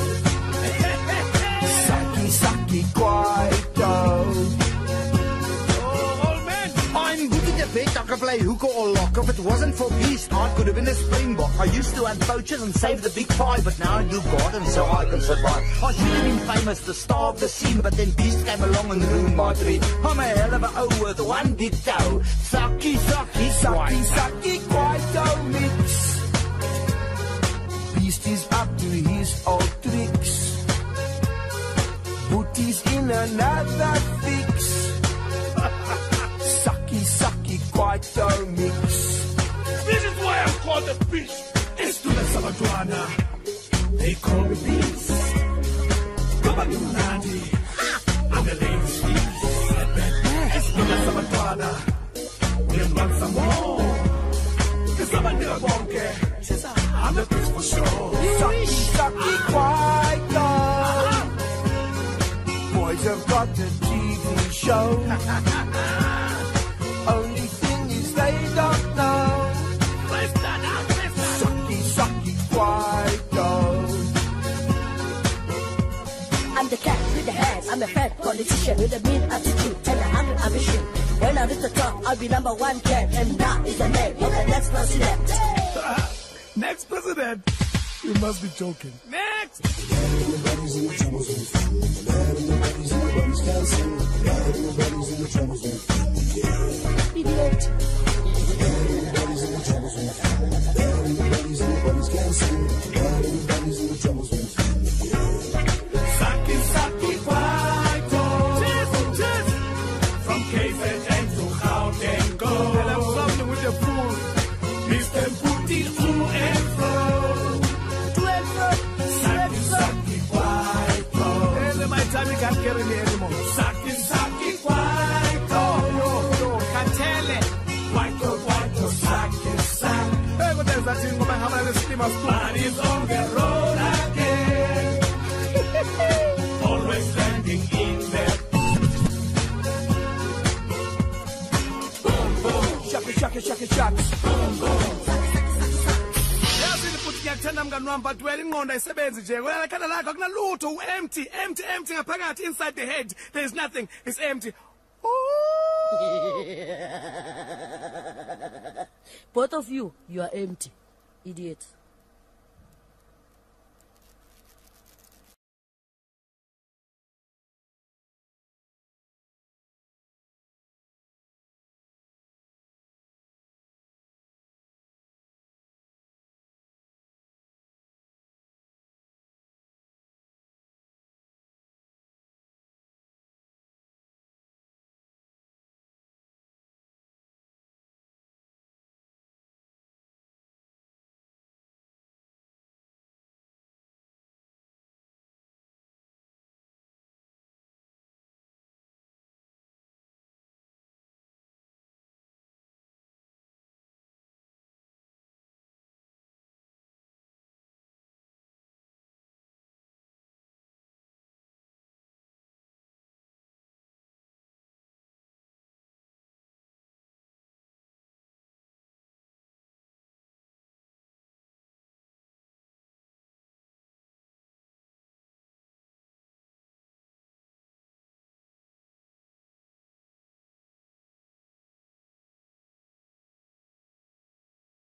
S20: Sucky, sucky, quiet dog.
S12: Oh, old man, I'm Booty the vet. I could play hooker or lock. If it wasn't for Beast, I could have been a Springbok. I used to hunt poachers and save the big pie, but now I do garden so I can survive. I should have been famous, the star of the scene, but then Beast came along and ruined my dream. I'm a hell of a O with one big toe. Sucky, sucky,
S20: Sucky, sucky, quiet dog mix. Beast is up to his old tricks. Booty's in another fix. Sucky, sucky, quiet dog mix.
S12: This is why I'm called the Beast. It's to the Sabajuana. They call me Beast. Babadunadi. I'm the lady's feast. It's to the Sabajuana. We'll run some more. Cause I'm a little bonker. I'm the Beast for sure.
S20: Sucky, sucky, quiet dog. Boys have got a T V show. Only thing is they don't know. Sucky, sucky, quiet dog.
S2: I'm the cat with the hands. I'm a fat politician with a mean attitude and a hundred ambition. When I reach the top, I'll be number one cat, and that is the name of the next president.
S12: Next president.
S10: You must be joking. Next!
S2: Idiot.
S20: Saki Saki Kwaito. From K Z N to Gauteng go.
S10: And I'm something with the fool.
S20: Mister Puti to and fro.
S10: To and fro.
S20: Saki Saki Kwaito.
S10: And my tummy can't carry me anymore.
S20: Saki Saki Kwaito.
S10: Yo, yo, Katele.
S20: Kwaito, Kwaito, Saki Saki.
S10: Hey, what is that thing? Come on, how many steamers?
S20: Body's on the road again. Always landing in there.
S10: Shaki, shaki, shaki, shaki. Yazi nifuthi ngiyakuthanda mngani wami but wena ingqondo ayisebenzi nje wena ekhanda lakho akunalutho empty empty empty ngaphakathi inside the head there is nothing it's empty.
S2: Both of you, you are empty. Idiot.